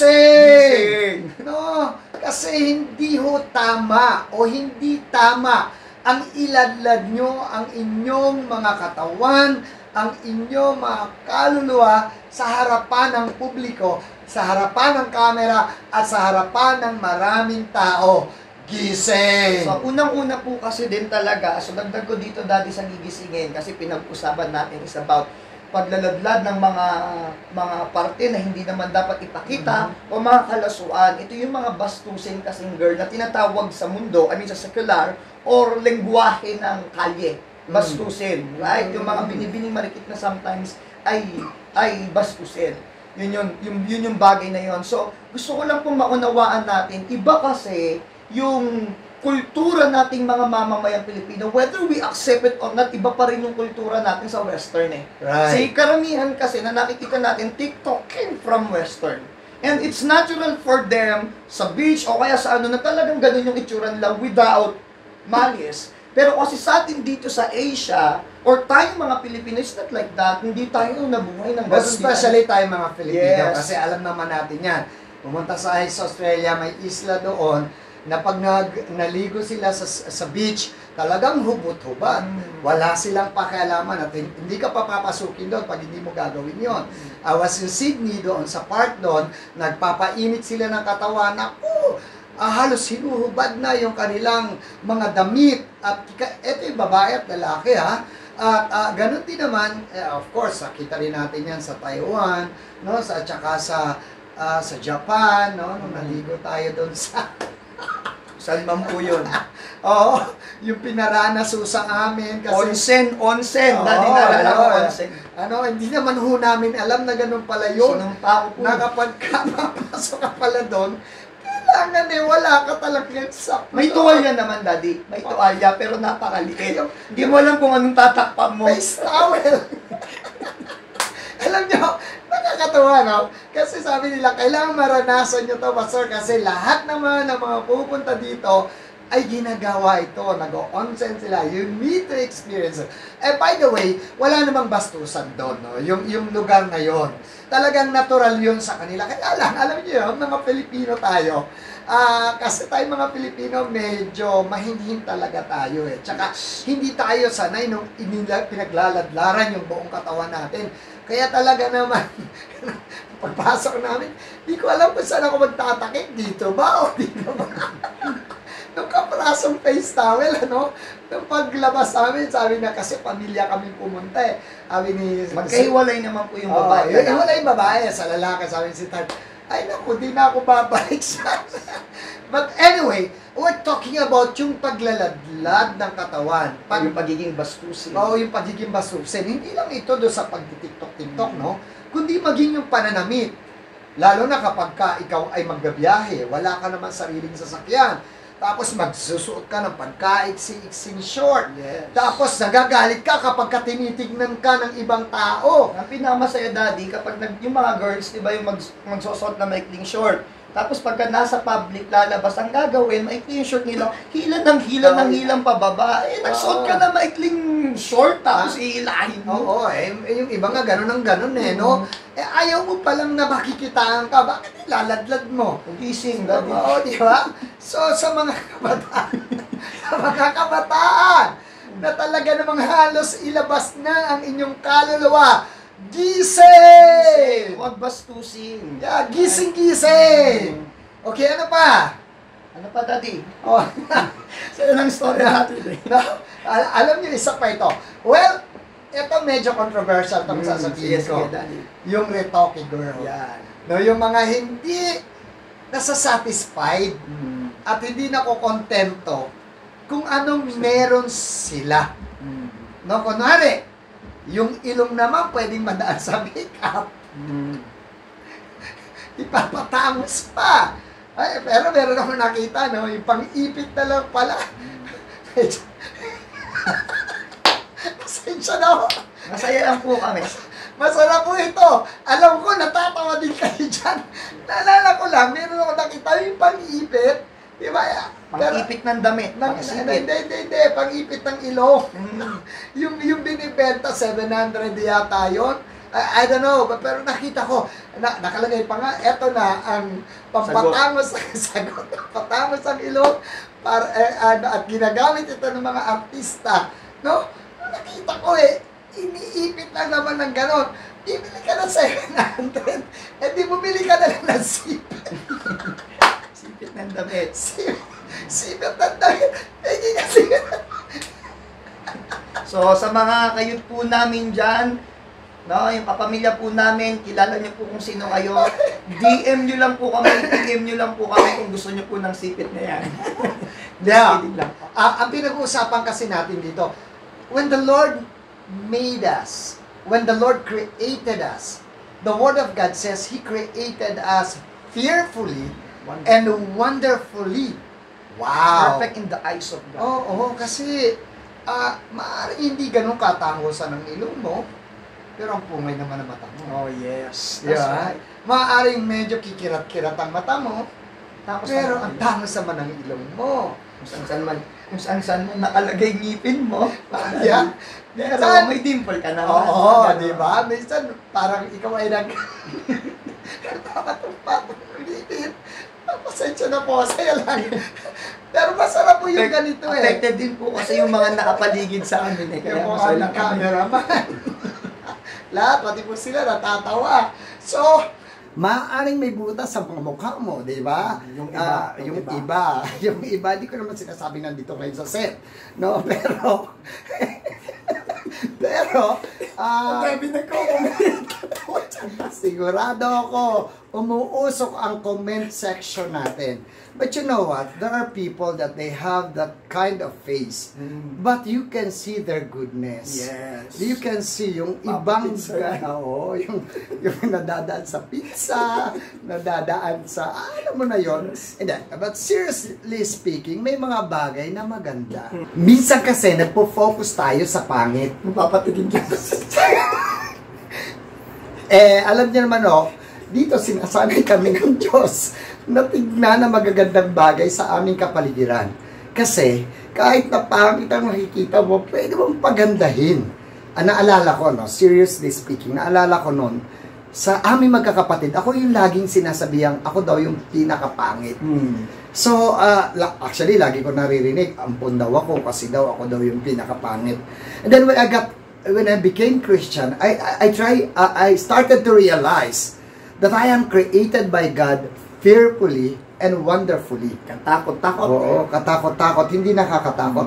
Gising. No, kasi hindi ho tama o hindi tama ang iladlad nyo ang inyong mga katawan, ang inyong mga kaluluwa sa harapan ng publiko, sa harapan ng kamera, at sa harapan ng maraming tao. Gising! So, unang-una po kasi din talaga, so dagdag ko dito dati sa gigisingin, kasi pinag-usapan natin is about paglaladlad ng mga parte na hindi naman dapat ipakita o mga kalasuan. Ito yung mga bastusin kasing girl na tinatawag sa mundo, I mean sa secular, or lengguwahe ng kalye. Bastusin, right? Yung mga Binibining Marikit na sometimes ay bastusin. Yun yung bagay na yun. So, gusto ko lang pong maunawaan natin, iba kasi yung kultura nating mga mamamayang Pilipino, whether we accept it or not, iba pa rin yung kultura natin sa Western eh. Right. Si karamihan kasi na nakikita natin, TikTok came from Western. And it's natural for them sa beach o kaya sa ano na talagang ganun yung itsura nila without malice. Pero kasi sa atin dito sa Asia, or tayong mga Pilipino, it's not like that. Hindi tayo nabuhay ng But ganun. especially tayo mga Filipino, Yes. kasi alam naman natin yan. Pumunta sa Australia, may isla doon, na pag naligo sila sa beach, talagang hubot-hubad. Wala silang pakialaman at hindi ka papapasukin doon pag hindi mo gagawin yon. I was in Sydney doon, sa park doon, nagpapainit sila ng katawan. Naku, halos hinuhubad na yung kanilang mga damit. At eto yung babae at lalaki ha. At ganun din naman, of course, nakita rin natin yan sa Taiwan, no? At saka sa Japan, no? Nung naligo tayo doon sa... Saan man po yun? Oo, yung pinaranas ho sa amin kasi... Onsen. Oo, Dati naalala ko, ano, onsen. hindi naman ho namin alam na ganun pala yun. Sinumpa ko po. Na kapag papasok ka pala doon, kailangan wala ka talagang sakto. May tuwalya naman, Daddy. May tuwalya, pero napakaliit. Hindi mo alam kung anong tatakpan mo. Face towel. Alam nyo, nakakatawa, no? Kasi sabi nila, kailangan maranasan nyo to, Pastor, kasi lahat naman ng mga pupunta dito ay ginagawa ito. Nag-onsen sila. You need to experience it. And by the way, wala namang bastusan doon, no? Yung lugar na yon. Talagang natural yun sa kanila. Kaya lang, alam nyo yun, mga Pilipino tayo, kasi tayo mga Pilipino, medyo mahinhin talaga tayo eh. Tsaka, hindi tayo sanay nung pinaglaladlaran yung buong katawan natin. Kaya talaga naman, pagpasok namin, di ko alam kung saan ako magtatakip. Dito ba o dito ba? Nung kaprasong face towel, ano? Nung paglabas namin, sabi na kasi pamilya kami pumunta eh. Sabi ni... Magkahiwalay naman po yung babae. Hiwalay yung babae. Sa lalaki, sabi si Tad, ay naku, di na ako babalik sa... But anyway, we're talking about yung paglaladlad ng katawan. Yung pagiging bastusin. Oo, yung pagiging bastusin. Hindi lang ito doon sa pag-tiktok-tiktok, no? Kundi maging yung pananamit. Lalo na kapag ikaw ay magbabiyahe, wala ka naman sariling sasakyan. Tapos magsusuot ka ng pagkaiksi-iksing short. Yes. Tapos nagagalit ka kapag tinitignan ka ng ibang tao. Ang pinakamasaya, Daddy, kapag yung mga girls, di ba, yung magsusot na maikling short, Tapos pagka nasa public, lalabas, ang gagawin, maikli yung short nila, hilang pababa. Eh, nagsuot ka na maikling short, tapos iilahin mo. Oo, yung iba nga ganun ang ganun no? Ayaw mo palang na makikitaan ka, bakit ilaladlad mo? Gising, Oo, di ba? So, sa mga kabataan, na talaga namang halos ilabas na ang inyong kaluluwa, gising! Huwag bastusin. Yeah, gising! Okay, ano pa? Ano pa, Daddy? Oh, So, yun ang story natin eh. no, alam niyo, isa pa ito. Well, ito medyo controversial itong sasabihin ko. Sige, Daddy. Yung retoke girl. Yan. No, yung mga hindi nasa-satisfied at hindi nakokontento kung anong meron sila. No, kunwari, yung ilong naman pwedeng madaan sa makeup. Ipapatangos pa. Ay, pero meron ako nakita, no? Yung pang-ipit na lang pala. Pasensya na ako. Masaya lang po kami. Masarap po ito. Alam ko, natatawa din kayo dyan. Naalala ko lang, meron ako nakita yung pang-ipit. Di ba? Pang-ipit ng damit. Pang-sipit. Hindi. Pang-ipit ng ilong. yung binibenta, 700 yata yun. I don't know, pero nakita ko, nakalagay pa nga, eto na ang pampatangos ng sagot, pampatangos ang ilong, at ginagamit ito ng mga artista. No? Nakita ko iniipit lang naman ng ganon. Bibili ka ng 700, di bumili ka na lang ng sipit. Sipit ng damit. Sipit ng damit. Hindi kasi. So, sa mga kayot po namin dyan, no, yung kapamilya po namin, kilala niyo po kung sino kayo, DM niyo lang po kami kung gusto niyo po ng sipit na yan. Yeah. Kidding lang po. Ang pinag-uusapan kasi natin dito, when the Lord made us, when the Lord created us, the Word of God says He created us fearfully and wonderfully. Wow! Perfect in the eyes of God. Oo, kasi maaaring hindi ganun katangosan ng ilong mo, pero ang pungay naman ang mata mo. Oh, yes. That's That's right. right. Maaaring medyo kikirat-kirat ang mata mo, Tapos pero ang tangos naman ng ilong mo. kung saan man nakalagay ngipin mo. Yeah. Pero Minsan, may dimple ka naman. oo, Ganun. di ba? Minsan, parang ikaw ay nagpapatong-patong ulitin. Pasensya na po, saya lang. Pero masarap po yung ganito Affected din po kasi yung mga nakapaligid sa amin Yung Kaya mga masaya ng kami. cameraman. Lahat, pati po sila natatawa. So, maaaring may butas sa mga mukha mo, di ba? Yung iba, Yung iba, di ko naman sinasabing nandito ngayon sa set. No, pero, sigurado ako, umuusok ang comment section natin. But you know what? There are people that they have that kind of face. But you can see their goodness. Yes. You can see yung ibang Pizza. oo, yung nadadaan sa pizza, nadadaan sa ano mo na yon. And then, but seriously speaking, may mga bagay na maganda. Minsan kasi nagpo-focus tayo sa pangit. Mapapatigin ka. Alam niyo naman dito sinasanay kami ng Diyos na tignan na magagandang bagay sa aming kapaligiran. Kasi, kahit na pangit ang nakikita mo, pwede mong pagandahin. Naalala ko, seriously speaking, naalala ko noon, sa aming magkakapatid, ako yung laging sinasabihang, ako daw yung pinakapangit. So, actually, lagi ko naririnig, ampun daw ako kasi daw ako daw yung pinakapangit. And then when I became Christian, I started to realize that I am created by God fearfully and wonderfully. Katakot-takot. Oo, katakot-takot, hindi nakakatakot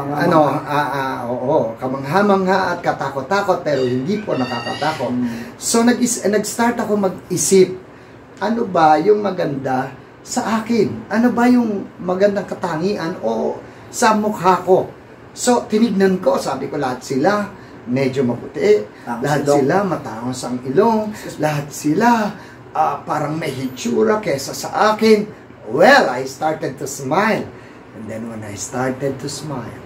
kamangha-mangha at katakot-takot pero hindi po nakakatakot. So nag-start ako mag-isip, ano ba yung maganda sa akin? Ano ba yung magandang katangian o sa mukha ko? So tinignan ko, sabi ko lahat sila medyo maputi, lahat sila matangos ang ilong, lahat sila parang may hitsura kesa sa akin. Well, I started to smile. And then when I started to smile,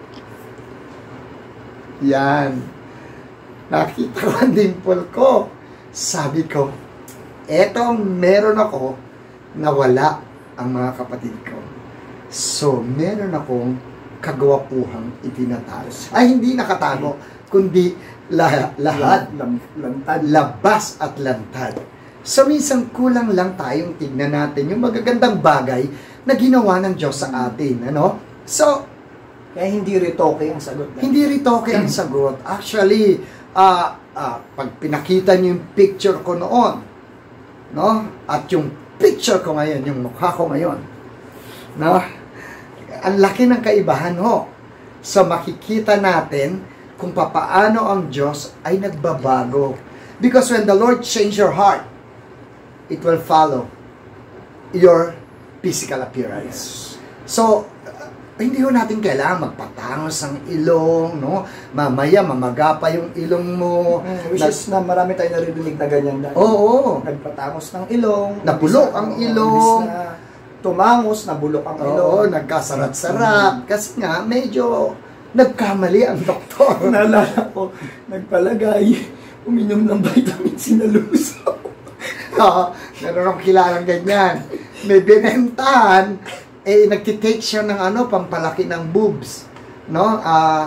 yan, nakita ko ang dimple ko. Sabi ko, eto meron ako nawala ang mga kapatid ko. So, meron akong kagwapuhang itinatago. Ay, hindi nakatago, kundi lahat, Lantad. labas at lantad. So, minsan kulang lang tayong tignan natin yung magagandang bagay na ginawa ng Diyos sa atin. Ano? So, Kaya hindi retoke ang sagot. hindi ritoke ang sagot. Actually, pag pinakita niyo yung picture ko noon, no? At yung picture ko ngayon, yung mukha ko ngayon, no? Ang laki ng kaibahan ho. So, makikita natin kung papaano ang Diyos ay nagbabago. Because when the Lord change your heart, it will follow your physical appearance. So, hindi ho natin kailangan magpatangos ang ilong, no? Mamaya, mamaga pa yung ilong mo. Which is na marami tayong naririnig na ganyan dahil. Oo. Nagpatangos ng ilong. Nabulok ang ilong. Imbis na tumangos, nabulok ang ilong. Oo, nagkasarat-sarat. Kasi nga, medyo nagkamali ang doktor. Naalala ko, nagpalagay, uminom ng vitamin C na luso. Oo, meron akong kilalang ganyan. May binentahan, nagtitake siya ng pampalaki ng boobs. No?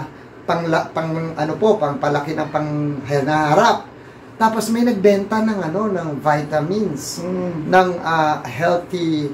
Pampalaki ng pangharap. Tapos may nagbenta ng ng vitamins, ng healthy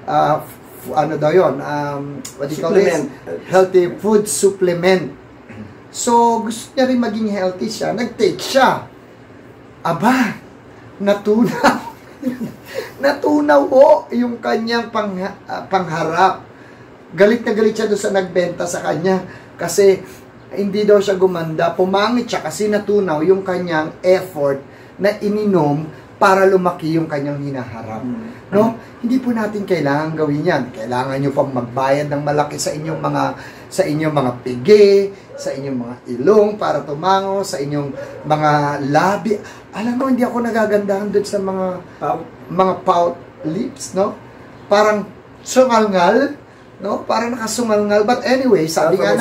what do you call this? Healthy food supplement. So, gusto niya rin maging healthy siya. Nag-take siya. Aba, natunaw. Natunaw po yung kanyang pangharap. Galit na galit siya doon sa nagbenta sa kanya. Kasi, hindi daw siya gumanda. Pumangit siya kasi natunaw yung kanyang effort na ininom para lumaki yung kanyang hinaharap. No? Hindi po natin kailangan gawin yan. Kailangan nyo pang magbayad ng malaki sa inyong mga pigi, sa inyong mga ilong para tumango, sa inyong mga labi. Alam mo, hindi ako nagagandahan doon sa mga pout lips, no? Parang sungalngal, no? Parang nakasungalngal. But anyway, sabi nga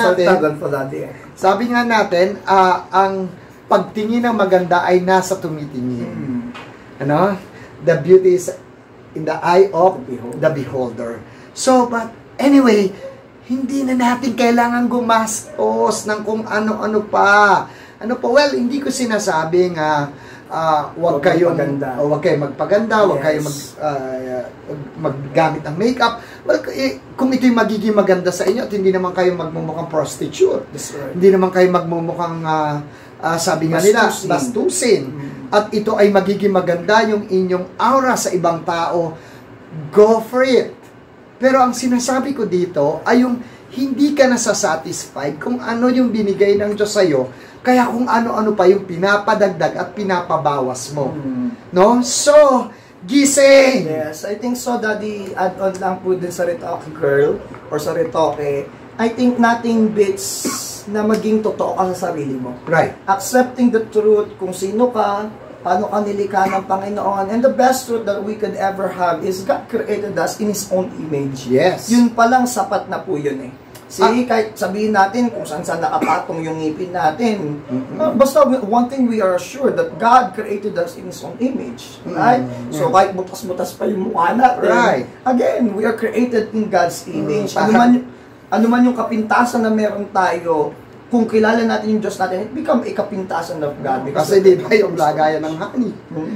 natin, ang pagtingin ng maganda ay nasa tumitingin. Ano? The beauty is in the eye of the beholder. So, but anyway, hindi na natin kailangan gumastos ng kung ano-ano pa. Well, hindi ko sinasabing huwag kayong magpaganda, huwag kayong maggamit ng makeup. Well, kung ito'y magiging maganda sa inyo at hindi naman kayo magmumukhang prostitute. Right. Hindi naman kayo magmumukhang sabi nga nila, bastusin. At ito ay magiging maganda yung inyong aura sa ibang tao, go for it. Pero ang sinasabi ko dito ay yung hindi ka nasasatisfied kung ano yung binigay ng Diyos sa'yo, kaya kung ano-ano pa yung pinapadagdag at pinapabawas mo. No? So, gising! Yes, I think so, Daddy, add-on lang po din sa Retoke Girl or sa Retoke, I think nothing beats na maging totoo ka sa sarili mo. Right. Accepting the truth kung sino ka, paano ka nilikha ng Panginoon, and the best truth that we could ever have is God created us in His own image. Yes. Yun palang sapat na po yun eh. Kahit sabihin natin kung saan nakapatong yung ngipin natin, basta one thing we are sure that God created us in His own image. Right? So kahit butas-butas pa yung mukha natin, right. Again, we are created in God's image. Ano man yung kapintasan na meron tayo, kung kilala natin yung Diyos natin, it become a kapintasan of God. Kasi di ba yung lagayan ng honey?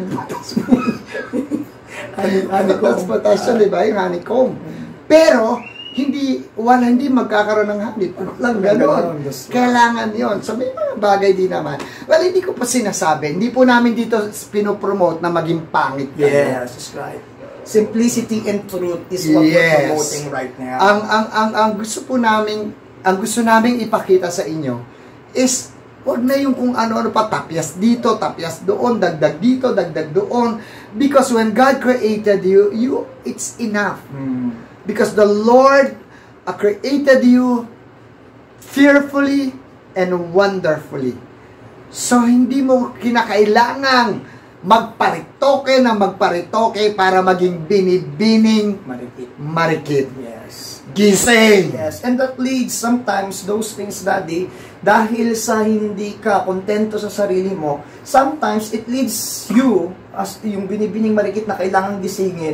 Transportation, di ba? Yung honeycomb. Pero, hindi magkakaroon ng honey. Lang gano'n. Kailangan yon. So, may mga bagay din naman. Well, hindi ko pa sinasabi. Hindi po namin dito pinopromote na maging pangit. Yes, that's right. Simplicity and truth is what we're promoting right now. Ang gusto naming ipakita sa inyo is wag na yung kung ano-ano pa, tapyas dito, tapyas doon, dagdag dito, dagdag doon. Because when God created you, it's enough. Because the Lord created you fearfully and wonderfully. So, hindi mo kinakailangang magparitoke para maging binibining marikit. Yes. Gising! Yes. And that leads sometimes those things, Daddy, dahil sa hindi ka kontento sa sarili mo, sometimes it leads you, as yung binibining marikit na kailangang gisingin,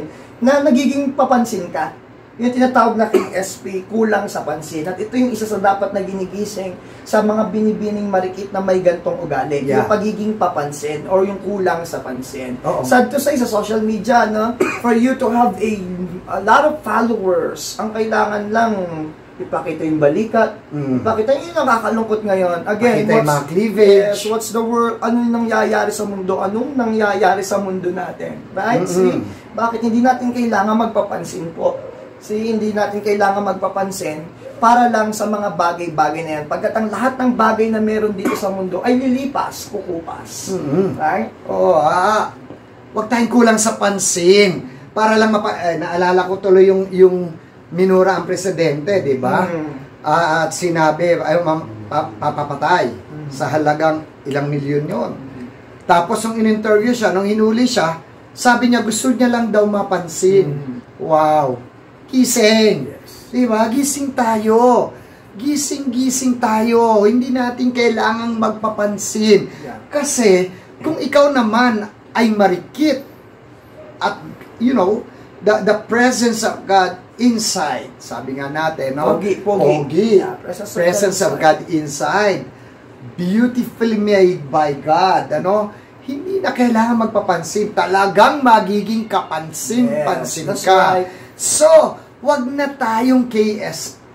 na nagiging papansin ka. Yung tinatawag na KSP, kulang sa pansin. At ito yung isa sa dapat na ginigising sa mga binibining marikit na may gantong ugali. Yeah. Yung pagiging papansin or yung kulang sa pansin. Oo. Sad to say sa social media, no? For you to have a lot of followers, ang kailangan lang ipakita yung balikat. Ipakita yung nakakalungkot ngayon. Again, Pakita yung mga cleavage. yes, what's the world, anong nangyayari sa mundo? Anong nangyayari sa mundo natin? Right? See, bakit hindi natin kailangan magpapansin po? See, hindi natin kailangan magpapansin para lang sa mga bagay-bagay na yan. Pagkat ang lahat ng bagay na meron dito sa mundo ay lilipas, kukupas. Right? Oo, wag tayong kulang sa pansin. Para lang naalala ko tuloy yung minura ang presidente, di ba? At sinabi, papapatay sa halagang ilang milyon yon. Tapos nung in-interview siya, nung hinuli siya, sabi niya gusto niya lang daw mapansin. Wow! Gising. Diba? Gising tayo. Gising tayo. Hindi natin kailangang magpapansin. Kasi, kung ikaw naman ay marikit at, you know, the presence of God inside. Sabi nga natin, no? Pogi. Yeah, presence of God inside. Beautifully made by God. Ano? Hindi na kailangan magpapansin. Talagang magiging kapansin-pansin that's ka. right. So, wag na tayong KSP.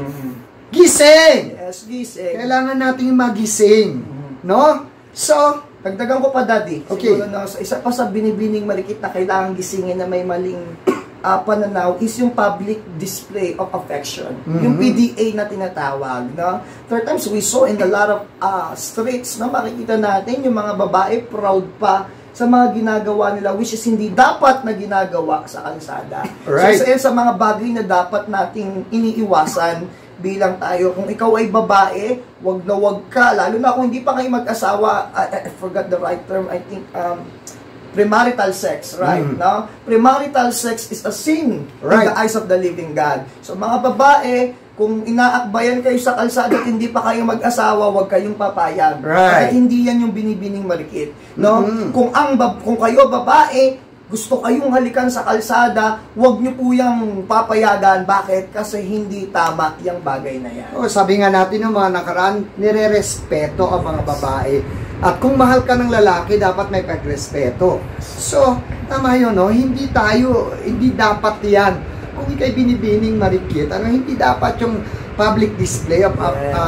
Gising! Yes, gising. Kailangan nating magising. No? So, dagdagan ko pa, Daddy. Okay. Siguro na, isa pa sa binibining marikit na kailangan gisingin na may maling pananaw is yung public display of affection. Yung PDA na tinatawag. No? Third times we saw in a lot of streets, no? Makikita natin yung mga babae proud pa sa mga ginagawa nila, which is hindi dapat na ginagawa sa kalsada. Right. So, isa sa mga bagay na dapat nating iniiwasan bilang tayo. Kung ikaw ay babae, wag na wag ka. Lalo na kung hindi pa kayo mag-asawa, I forgot the right term, I think, premarital sex, right? No? Premarital sex is a sin in the eyes of the living God. So, mga babae, kung inaakbayan kayo sa kalsada at hindi pa kayo mag-asawa, huwag kayong papayag. Right. At hindi yan yung binibining marikit. No? Kung kayo babae, gusto kayong halikan sa kalsada, huwag nyo po yung papayagan. Bakit? Kasi hindi tama yung bagay na yan. oh, sabi nga natin yung mga nakaraan, nire-respeto ang mga babae. At kung mahal ka ng lalaki, dapat may pagrespeto. So, tama yun, no? Hindi dapat yan. Kung ikay binibining marikit, hindi dapat yung public display of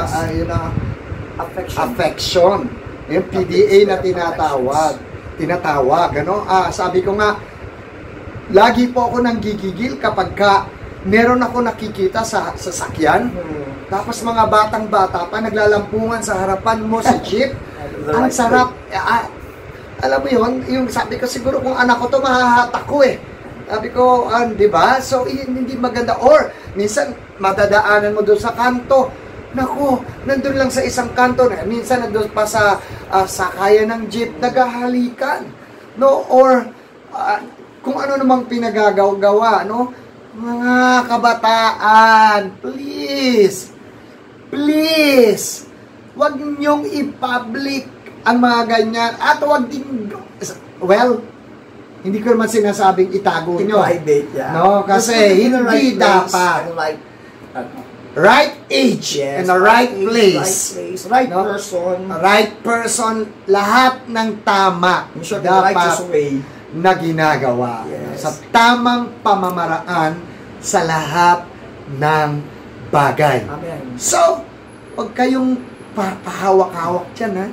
affection. Yung PDA na tinatawag, ano? Sabi ko nga, lagi po ako nang gigigil kapag meron ako nakikita sa sasakyan, tapos mga batang-bata pa naglalampungan sa harapan mo sa jeep. Ang sarap. Alam mo yun, yung sabi ko siguro kung anak ko to, mahahatak ko eh. Sabi ko, di ba? So, hindi maganda. Or, minsan, madadaanan mo doon sa kanto. Naku, nandun lang sa isang kanto. Minsan, nandun pa sa sakayan ng jeep, naghahalikan. No? Or, kung ano namang pinagagawa, no? Mga kabataan, please, wag niyong i-public ang mga ganyan. At wag din, hindi ko naman sinasabing itago nyo. Private, yeah. No, kasi hindi dapat. Right age and the right place. Right no? person. Right person, lahat ng tama dapat na ginagawa. Yes. Sa tamang pamamaraan sa lahat ng bagay. Amen. So, huwag kayong pahawak-hawak dyan, ha?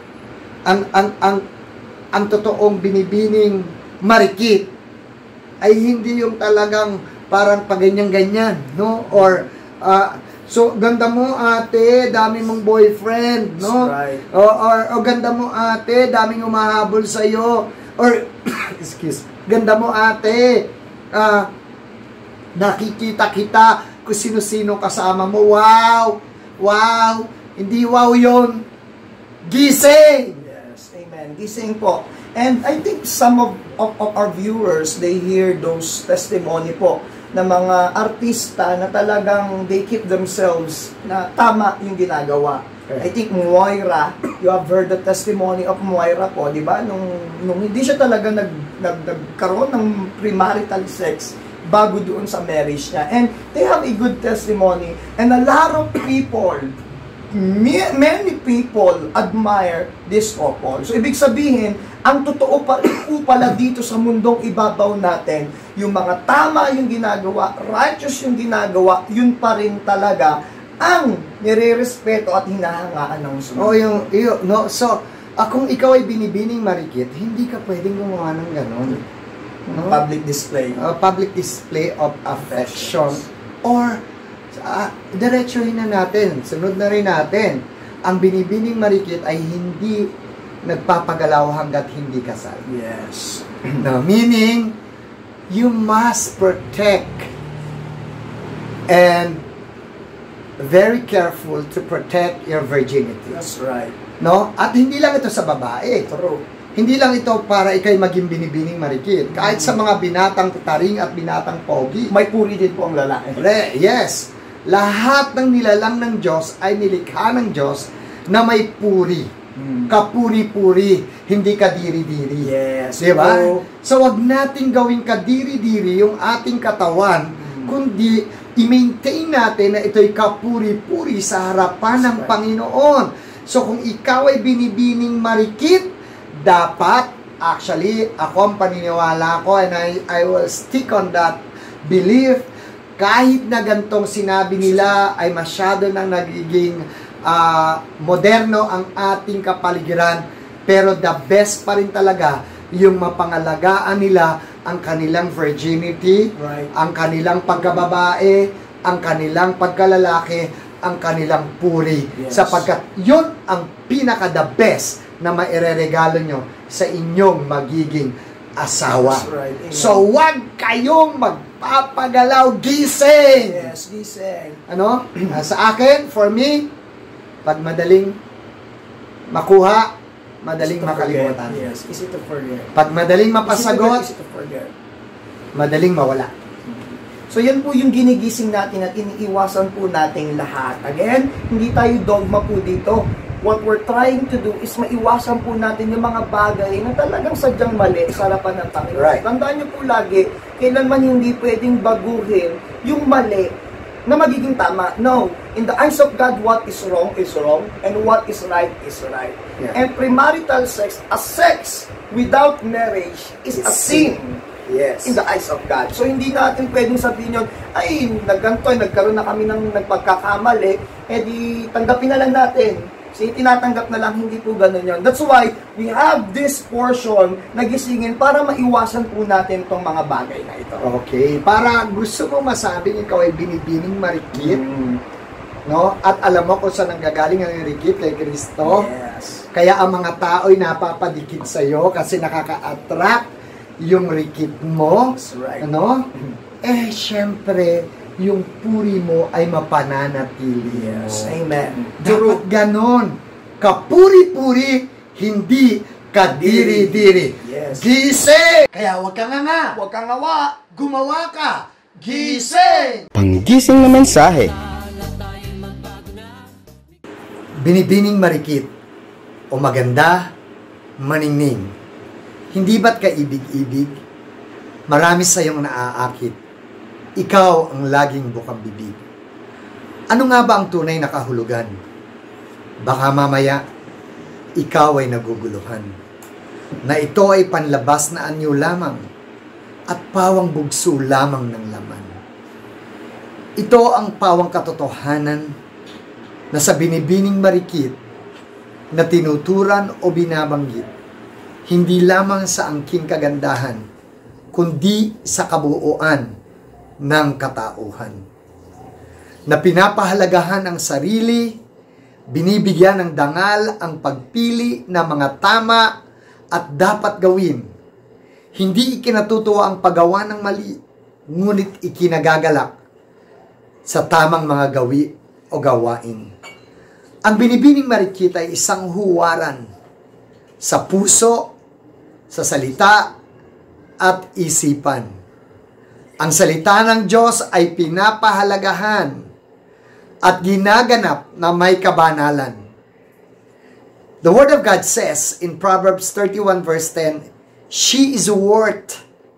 Ang totoong binibining marikit ay hindi yung talagang parang paganyan-ganyan, no? Or, so, ganda mo ate, dami mong boyfriend, no? Right. Or ganda mo ate, daming umahabol sa'yo. Or, ganda mo ate, nakikita kita kung sino-sino kasama mo. Wow! Hindi wow yon. Gising! Yes, amen. Gising po. And I think some of our viewers, they hear those testimony po ng mga artista na talagang they keep themselves na tama yung ginagawa. I think Moira, you have heard the testimony of Moira po, di ba? Nung hindi siya talaga nagkaroon ng premarital sex, bago doon sa marriage niya. And they have a good testimony. And a lot of people, many people admire this couple. So, ibig sabihin, ang totoo pa rin po pala dito sa mundong ibabaw natin, yung mga tama yung ginagawa, righteous yung ginagawa, yun pa rin talaga ang nire-respeto at hinahangaan ng sunod. No, so, kung ikaw ay binibining marikit, hindi ka pwedeng gumawa ng ganon. No? Public display. Public display of affection. Or, diretsuhin na natin, sunod na rin natin. Ang binibining marikit ay hindi nagpapagalaw hanggat hindi kasal. Yes. No, meaning, you must protect and very careful to protect your virginity. That's right. No? At hindi lang ito sa babae. True. Hindi lang ito para ikay maging binibining marikit. Kahit sa mga binatang taring at binatang pogi. May puri din po ang lalaki. Yes. Lahat ng nilalang ng Diyos ay nilikha ng Diyos na may puri. Kapuri-puri, hindi kadiri-diri. Yes. Diba? So, wag nating gawing kadiri-diri yung ating katawan, kundi i-maintain natin na ito'y kapuri-puri sa harapan ng Panginoon. So, kung ikaw ay binibining marikit, dapat, actually, ako ang paniniwala ko, and I will stick on that belief, kahit na gantong sinabi nila ay masyado nang nagiging moderno ang ating kapaligiran, pero the best pa rin talaga yung mapangalagaan nila ang kanilang virginity, right, ang kanilang pagkababae, ang kanilang pagkalalaki, ang kanilang puri. Yes. Sapagkat yun ang pinaka-the best na maireregalo nyo sa inyong magiging asawa. That's right. So, wag kayong magpapagalaw, gising! Yes, gising. Ano? Sa akin, for me, pag madaling makuha, madaling makalimutan. Yes, easy to forget. Pag madaling mapasagot, Easy to forget. madaling mawala. So yan po yung ginigising natin at iniiwasan po nating lahat. Again, hindi tayo dogma po dito. What we're trying to do is maiwasan po natin yung mga bagay na talagang sadyang mali sa harapan ng Panginoon. Right. Tandaan nyo po lagi, kailanman hindi pwedeng baguhin yung mali na magiging tama. No. In the eyes of God, what is wrong, and what is right. Yeah. And premarital sex, a sex without marriage is a sin. Yes. In the eyes of God. So, hindi natin pwedeng sabihin yun, ay, nagkaroon na kami ng nagpagkakamali, di tanggapin na lang natin. So, tinatanggap na lang, hindi po ganun yun. That's why, we have this portion na gisingin para maiwasan po natin itong mga bagay na ito. Okay. Para gusto mo masabing ikaw ay binibining marikit, no? At alam mo kung saan nanggagaling ang rikit kay Kristo. Yes. Kaya ang mga tao'y napapadikit sa'yo kasi nakaka-attract yung rikit mo. That's right. Ano? Syempre, yung puri mo ay mapananatili mo. Yes. Amen. Dapat ganon. Kapuri-puri, hindi kadiri-diri. Yes. Gising! Kaya huwag ka nga. Huwag kang ngawa. Gumawa ka. Gising! Panggising na mensahe. Binibining marikit o maganda, maningning. Hindi ba't kaibig-ibig? Marami sa iyong naaakit. Ikaw ang laging bukang bibig. Ano nga ba ang tunay na kahulugan? Baka mamaya, ikaw ay naguguluhan. Na ito ay panlabas na anyo lamang at pawang bugso lamang ng laman. Ito ang pawang katotohanan na sa binibining marikit na tinuturan o binabanggit hindi lamang sa angking kagandahan, kundi sa kabuuan ng katauhan. Na pinapahalagahan ang sarili, binibigyan ng dangal ang pagpili ng mga tama at dapat gawin. Hindi ikinatutuwa ang paggawa ng mali, ngunit ikinagagalak sa tamang mga gawi o gawain. Ang binibining marikit ay isang huwaran sa puso, sa salita, at isipan. Ang salita ng Diyos ay pinapahalagahan at ginaganap na may kabanalan. The Word of God says in Proverbs 31 verse 10, "She is worth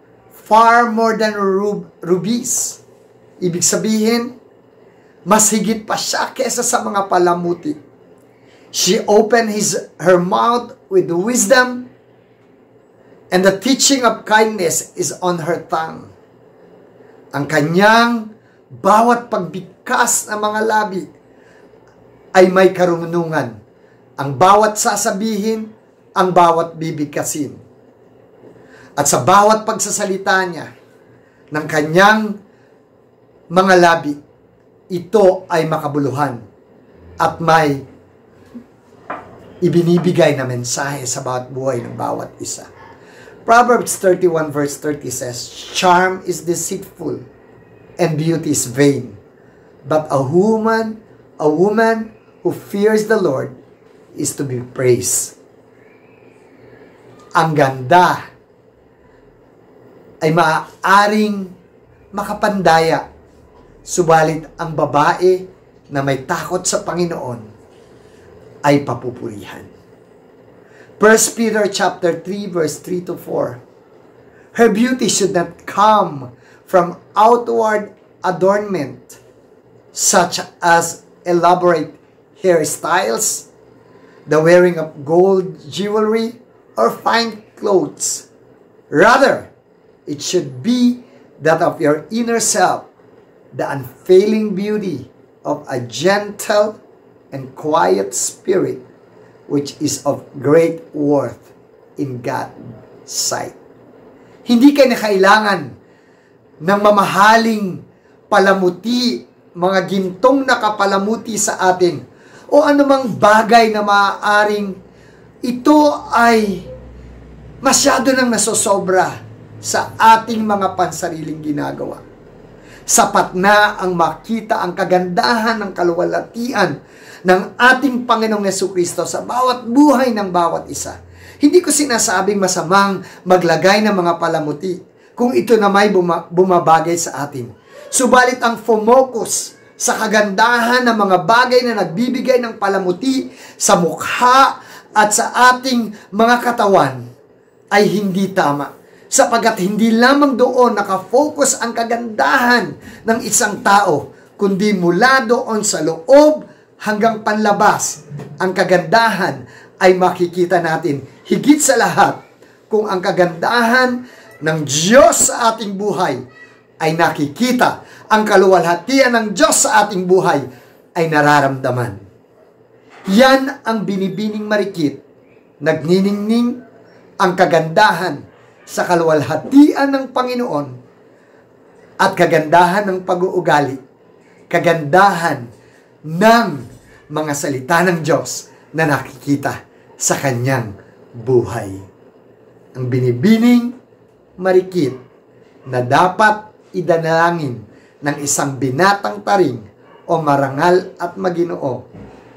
far more than rubies. Ibig sabihin, mas higit pa siya kesa sa mga palamuti. She opened her mouth with wisdom, and the teaching of kindness is on her tongue. Ang kanyang bawat pagbigkas ng mga labi ay may karunungan. Ang bawat sasabihin, ang bawat bibigkasin. At sa bawat pagsasalita niya ng kanyang mga labi, ito ay makabuluhan at may ibinibigay na mensahe sa bawat buhay ng bawat isa. Proverbs 31 verse 30 says, "Charm is deceitful and beauty is vain, but a woman who fears the Lord is to be praised." Ang ganda ay maaaring makapandaya, subalit ang babae na may takot sa Panginoon ay papupurihan. 1 Peter chapter 3 verse 3 to 4. Her beauty should not come from outward adornment, such as elaborate hairstyles, the wearing of gold jewelry, or fine clothes. Rather, it should be that of your inner self, the unfailing beauty of a gentle and quiet spirit, which is of great worth in God's sight. Hindi kayo na kailangan ng mamahaling palamuti, mga gintong nakapalamuti sa atin, o anumang bagay na maaaring ito ay masyado nang nasosobra sa ating mga pansariling ginagawa. Sapat na ang makita ang kagandahan ng kaluwalhatian ng ating Panginoong Jesucristo sa bawat buhay ng bawat isa. Hindi ko sinasabing masamang maglagay ng mga palamuti kung ito na may bumabagay sa atin. Subalit ang focus sa kagandahan ng mga bagay na nagbibigay ng palamuti sa mukha at sa ating mga katawan ay hindi tama. Sapagat hindi lamang doon nakafocus ang kagandahan ng isang tao, kundi mula doon sa loob hanggang panlabas, ang kagandahan ay makikita natin higit sa lahat kung ang kagandahan ng Diyos sa ating buhay ay nakikita, ang kaluwalhatian ng Diyos sa ating buhay ay nararamdaman. Yan ang binibining marikit, nagniningning ang kagandahan sa kaluwalhatian ng Panginoon at kagandahan ng pag-uugali, kagandahan ng mga salita ng Diyos na nakikita sa kanyang buhay. Ang binibining marikit na dapat idanalangin ng isang binatang taring o marangal at maginoo,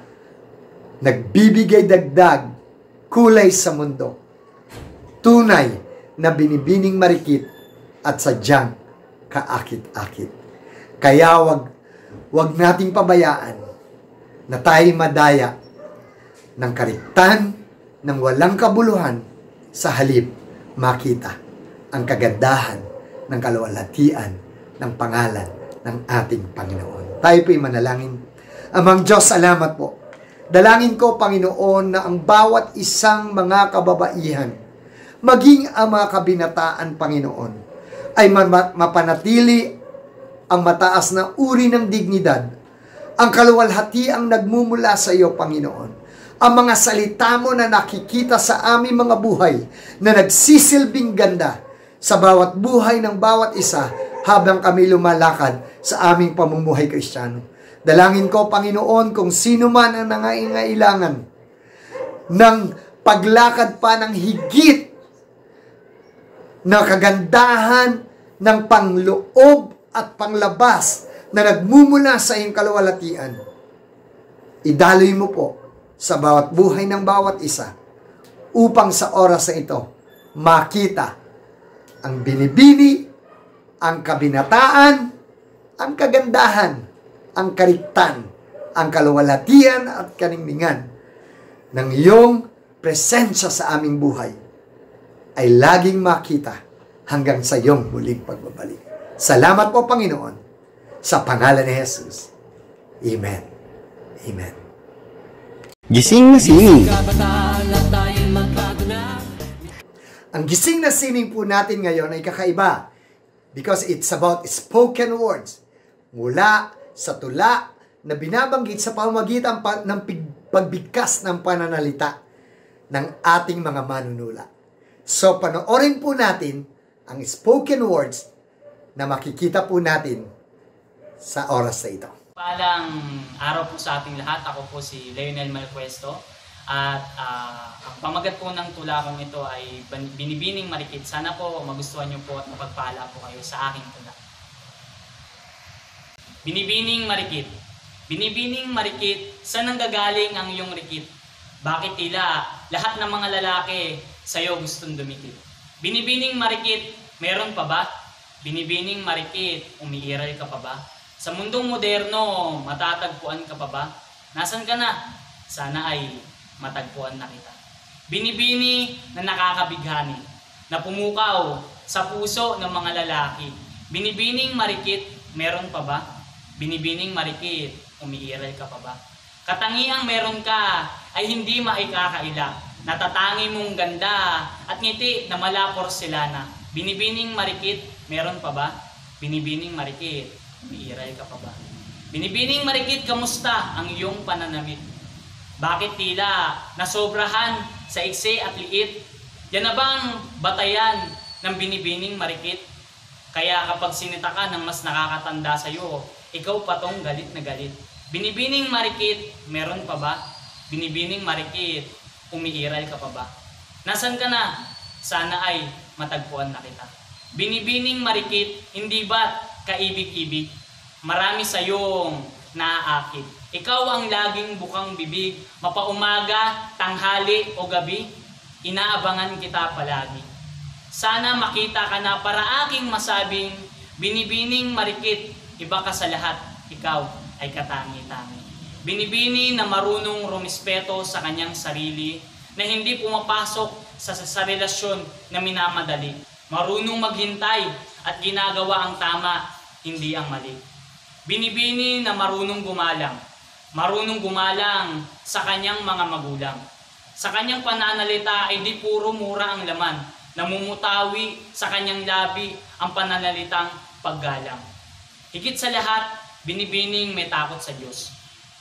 nagbibigay dagdag kulay sa mundo, tunay na binibining marikit at sadyang kaakit-akit. Kaya wag nating pabayaan na tayo madaya ng kariktan, ng walang kabuluhan, sa halip makita ang kagandahan ng kaluwalhatian ng pangalan ng ating Panginoon. Tayo po'y manalangin. Amang Diyos, salamat po. Dalangin ko, Panginoon, na ang bawat isang mga kababaihan, maging ang mga kabinataan, Panginoon, ay mapanatili ang mataas na uri ng dignidad, ang kaluwalhati ang nagmumula sa iyo, Panginoon. Ang mga salita mo na nakikita sa aming mga buhay na nagsisilbing ganda sa bawat buhay ng bawat isa habang kami lumalakad sa aming pamumuhay Kristiyano. Dalangin ko, Panginoon, kung sino man ang nangailangan ng paglakad pa ng higit na kagandahan ng pangloob at panglabas na nagmumula sa iyong kaluwalhatian, idaloy mo po sa bawat buhay ng bawat isa upang sa oras na ito makita ang binibini, ang kabinataan, ang kagandahan, ang kariktan, ang kaluwalhatian at kaningningan ng iyong presensya sa aming buhay ay laging makita hanggang sa iyong muling pagbabalik. Salamat po, Panginoon, sa pangalan ni Jesus. Amen. Amen. Gising na sining. Kabataan na tayo magbago na. Ang gising na sining po natin ngayon ay kakaiba because it's about spoken words mula sa tula na binabanggit sa pamamagitan ng pagbigkas ng pananalita ng ating mga manunula. So, panoorin po natin ang spoken words na makikita po natin sa oras na ito. Palang araw po sa ating lahat. Ako po si Leonel Malpuesto. At ang pamagat po ng tula kong ito ay Binibining Marikit. Sana po magustuhan niyo po at mapagpala po kayo sa aking tula. Binibining Marikit. Binibining Marikit, saan nanggagaling ang iyong rikit? Bakit tila lahat ng mga lalaki sa'yo gustong dumikit? Binibining Marikit, meron pa ba? Binibining Marikit, umiiral ka pa ba? Sa mundong moderno, matatagpuan ka pa ba? Nasaan ka na? Sana ay matagpuan na kita. Binibini na nakakabighani, na pumukaw sa puso ng mga lalaki. Binibining Marikit, meron pa ba? Binibining Marikit, umiiral ka pa ba? Katangiang meron ka ay hindi maikakaila. Natatangi mong ganda at ngiti na mala porselana. Binibining Marikit, meron pa ba? Binibining Marikit, umiiral ka pa ba? Binibining Marikit, kamusta ang iyong pananamit? Bakit tila nasobrahan sa iksi at liit? Yan na bang batayan ng Binibining Marikit? Kaya kapag sinita ka ng mas nakakatanda sa iyo, ikaw patong galit na galit. Binibining Marikit, meron pa ba? Binibining Marikit, umiiral ka pa ba? Nasaan ka na? Sana ay matagpuan na kita. Binibining Marikit, hindi ba't kaibig-ibig? Marami sa iyong naaakit. Ikaw ang laging bukang bibig, mapaumaga, tanghali o gabi, inaabangan kita palagi. Sana makita ka na para aking masabing, Binibining Marikit, iba ka sa lahat, ikaw ay katangi-tangi. Binibini na marunong rumispeto sa kanyang sarili, na hindi pumapasok sa relasyon na minamadali. Marunong maghintay at ginagawa ang tama, hindi ang mali. Binibini na marunong gumalang sa kanyang mga magulang. Sa kanyang pananalita ay di puro mura ang laman, namumutawi sa kanyang labi ang pananalitang paggalang. Higit sa lahat, binibining may takot sa Diyos.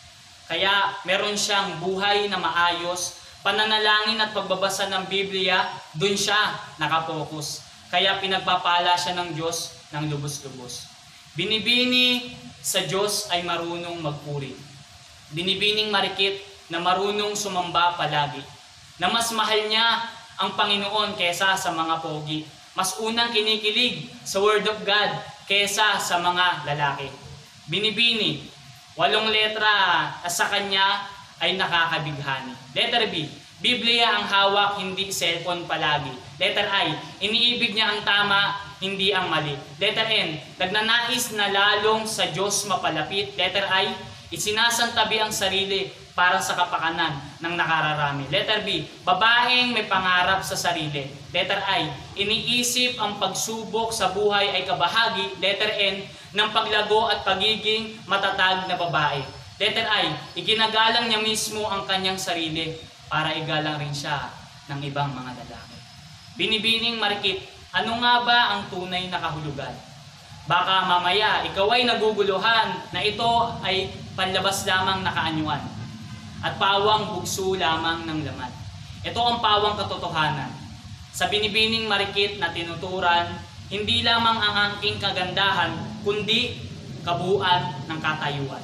Kaya meron siyang buhay na maayos, pananalangin at pagbabasa ng Biblia, dun siya nakapokus. Kaya pinagpapala siya ng Diyos ng lubos-lubos. Binibini sa Diyos ay marunong magpuri. Binibining Marikit na marunong sumamba palagi. Na mas mahal niya ang Panginoon kesa sa mga pogi. Mas unang kinikilig sa Word of God kesa sa mga lalaki. Binibini, 8 letra sa kanya ay nakakabighani. Letter B, Biblia ang hawak, hindi cellphone palagi. Letter I, iniibig niya ang tama, hindi ang mali. Letter N, nagnanais na lalong sa Diyos mapalapit. Letter I, isinasantabi ang sarili para sa kapakanan ng nakararami. Letter B, babaeng may pangarap sa sarili. Letter I, iniisip ang pagsubok sa buhay ay kabahagi. Letter N, ng paglago at pagiging matatag na babae. Letter I, iginagalang niya mismo ang kanyang sarili para igalang rin siya ng ibang mga lalaki. Binibining Marikit, ano nga ba ang tunay na kahulugan? Baka mamaya ikaw ay naguguluhan na ito ay panlabas lamang na kaanyuan at pawang bugso lamang ng laman. Ito ang pawang katotohanan. Sa Binibining Marikit na tinuturan, hindi lamang ang angking kagandahan, kundi kabuuan ng katayuan.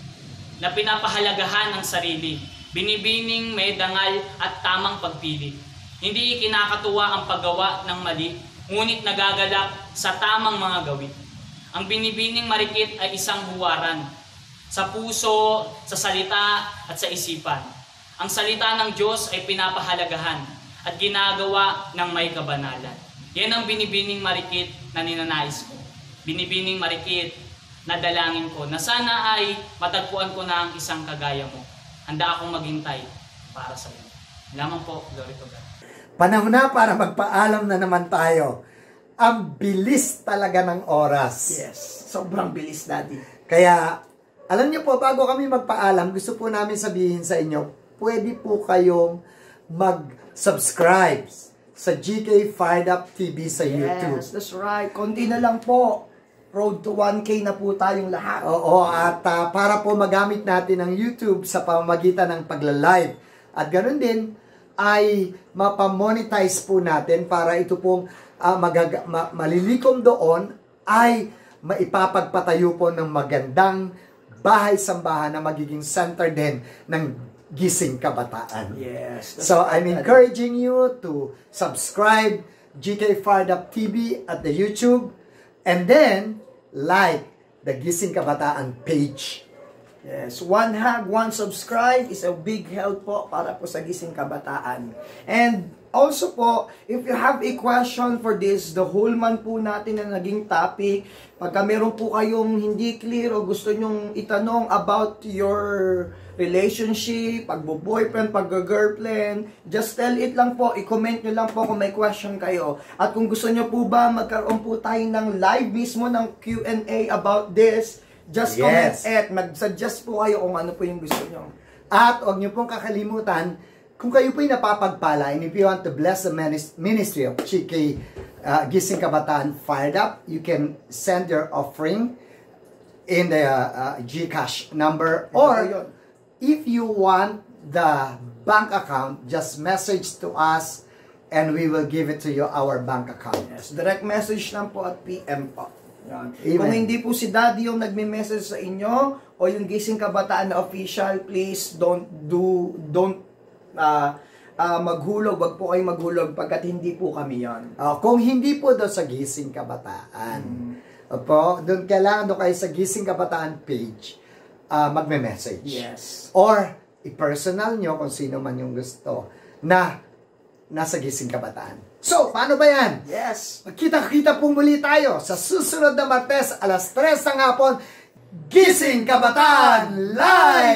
Na pinapahalagahan ang sarili, binibining may dangal at tamang pagpili. Hindi ikinakatuwa ang paggawa ng mali, ngunit nagagalak sa tamang mga gawin. Ang Binibining Marikit ay isang huwaran sa puso, sa salita at sa isipan. Ang salita ng Diyos ay pinapahalagahan at ginagawa ng may kabanalan. Yan ang Binibining Marikit na ninanais ko. Binibining Marikit na dalangin ko na sana ay matagpuan ko na ang isang kagaya mo. Handa akong maghintay para sa iyo. Lamang po, glory to God. Panahon na para magpaalam na naman tayo. ang bilis talaga ng oras. Yes, sobrang bilis, Daddy. Kaya, alam niyo po, bago kami magpaalam, gusto po namin sabihin sa inyo, pwede po kayong mag-subscribe sa GK Fired Up TV sa YouTube. Yes, that's right. Konti na lang po. Road to 1K na po tayong lahat. Oo, at para po magamit natin ang YouTube sa pamamagitan ng pagla-live. At ganoon din, ay mapamonetize po natin para ito pong malilikom doon ay maipapagpatayo po ng magandang bahay-sambahan na magiging center din ng Gising Kabataan. Yes. So, I'm encouraging you to subscribe GK Fired Up TV at the YouTube and then like the Gising Kabataan page. Yes, 1 hug, 1 subscribe is a big help po para po sa Gising Kabataan. And also po, if you have a question for this, the whole month po natin na naging topic, pagka meron po kayong hindi clear o gusto nyong itanong about your relationship, pagbo-boyfriend, pag-girlfriend, just tell it lang po, i-comment nyo lang po kung may question kayo. At kung gusto nyo po ba, magkaroon po tayo ng live mismo ng Q&A about this, just comment it, mag-suggest po kayo kung ano po yung gusto nyo. At huwag nyo pong kakalimutan, kung kayo po'y napapagpala, and if you want to bless the ministry of GK Gising Kabataan Fired Up, you can send your offering in the GCash number, or if you want the bank account, just message to us and we will give it to you, our bank account. Yes, direct message lang po at PM po. Yan. Amen. Kung hindi po si Daddy yung nagme-message sa inyo o yung Gising Kabataan na official, please don't maghulog. Wag po kayo maghulog pagkat hindi po kami yan. Kung hindi po doon sa Gising Kabataan, doon kayo sa Gising Kabataan page, magme-message. Yes. Or, i-personal nyo kung sino man yung gusto na nasa Gising Kabataan. So, paano ba yan? Yes. Magkita-kita po muli tayo sa susunod na Martes, alas 3 ng hapon, Gising Kabataan Live!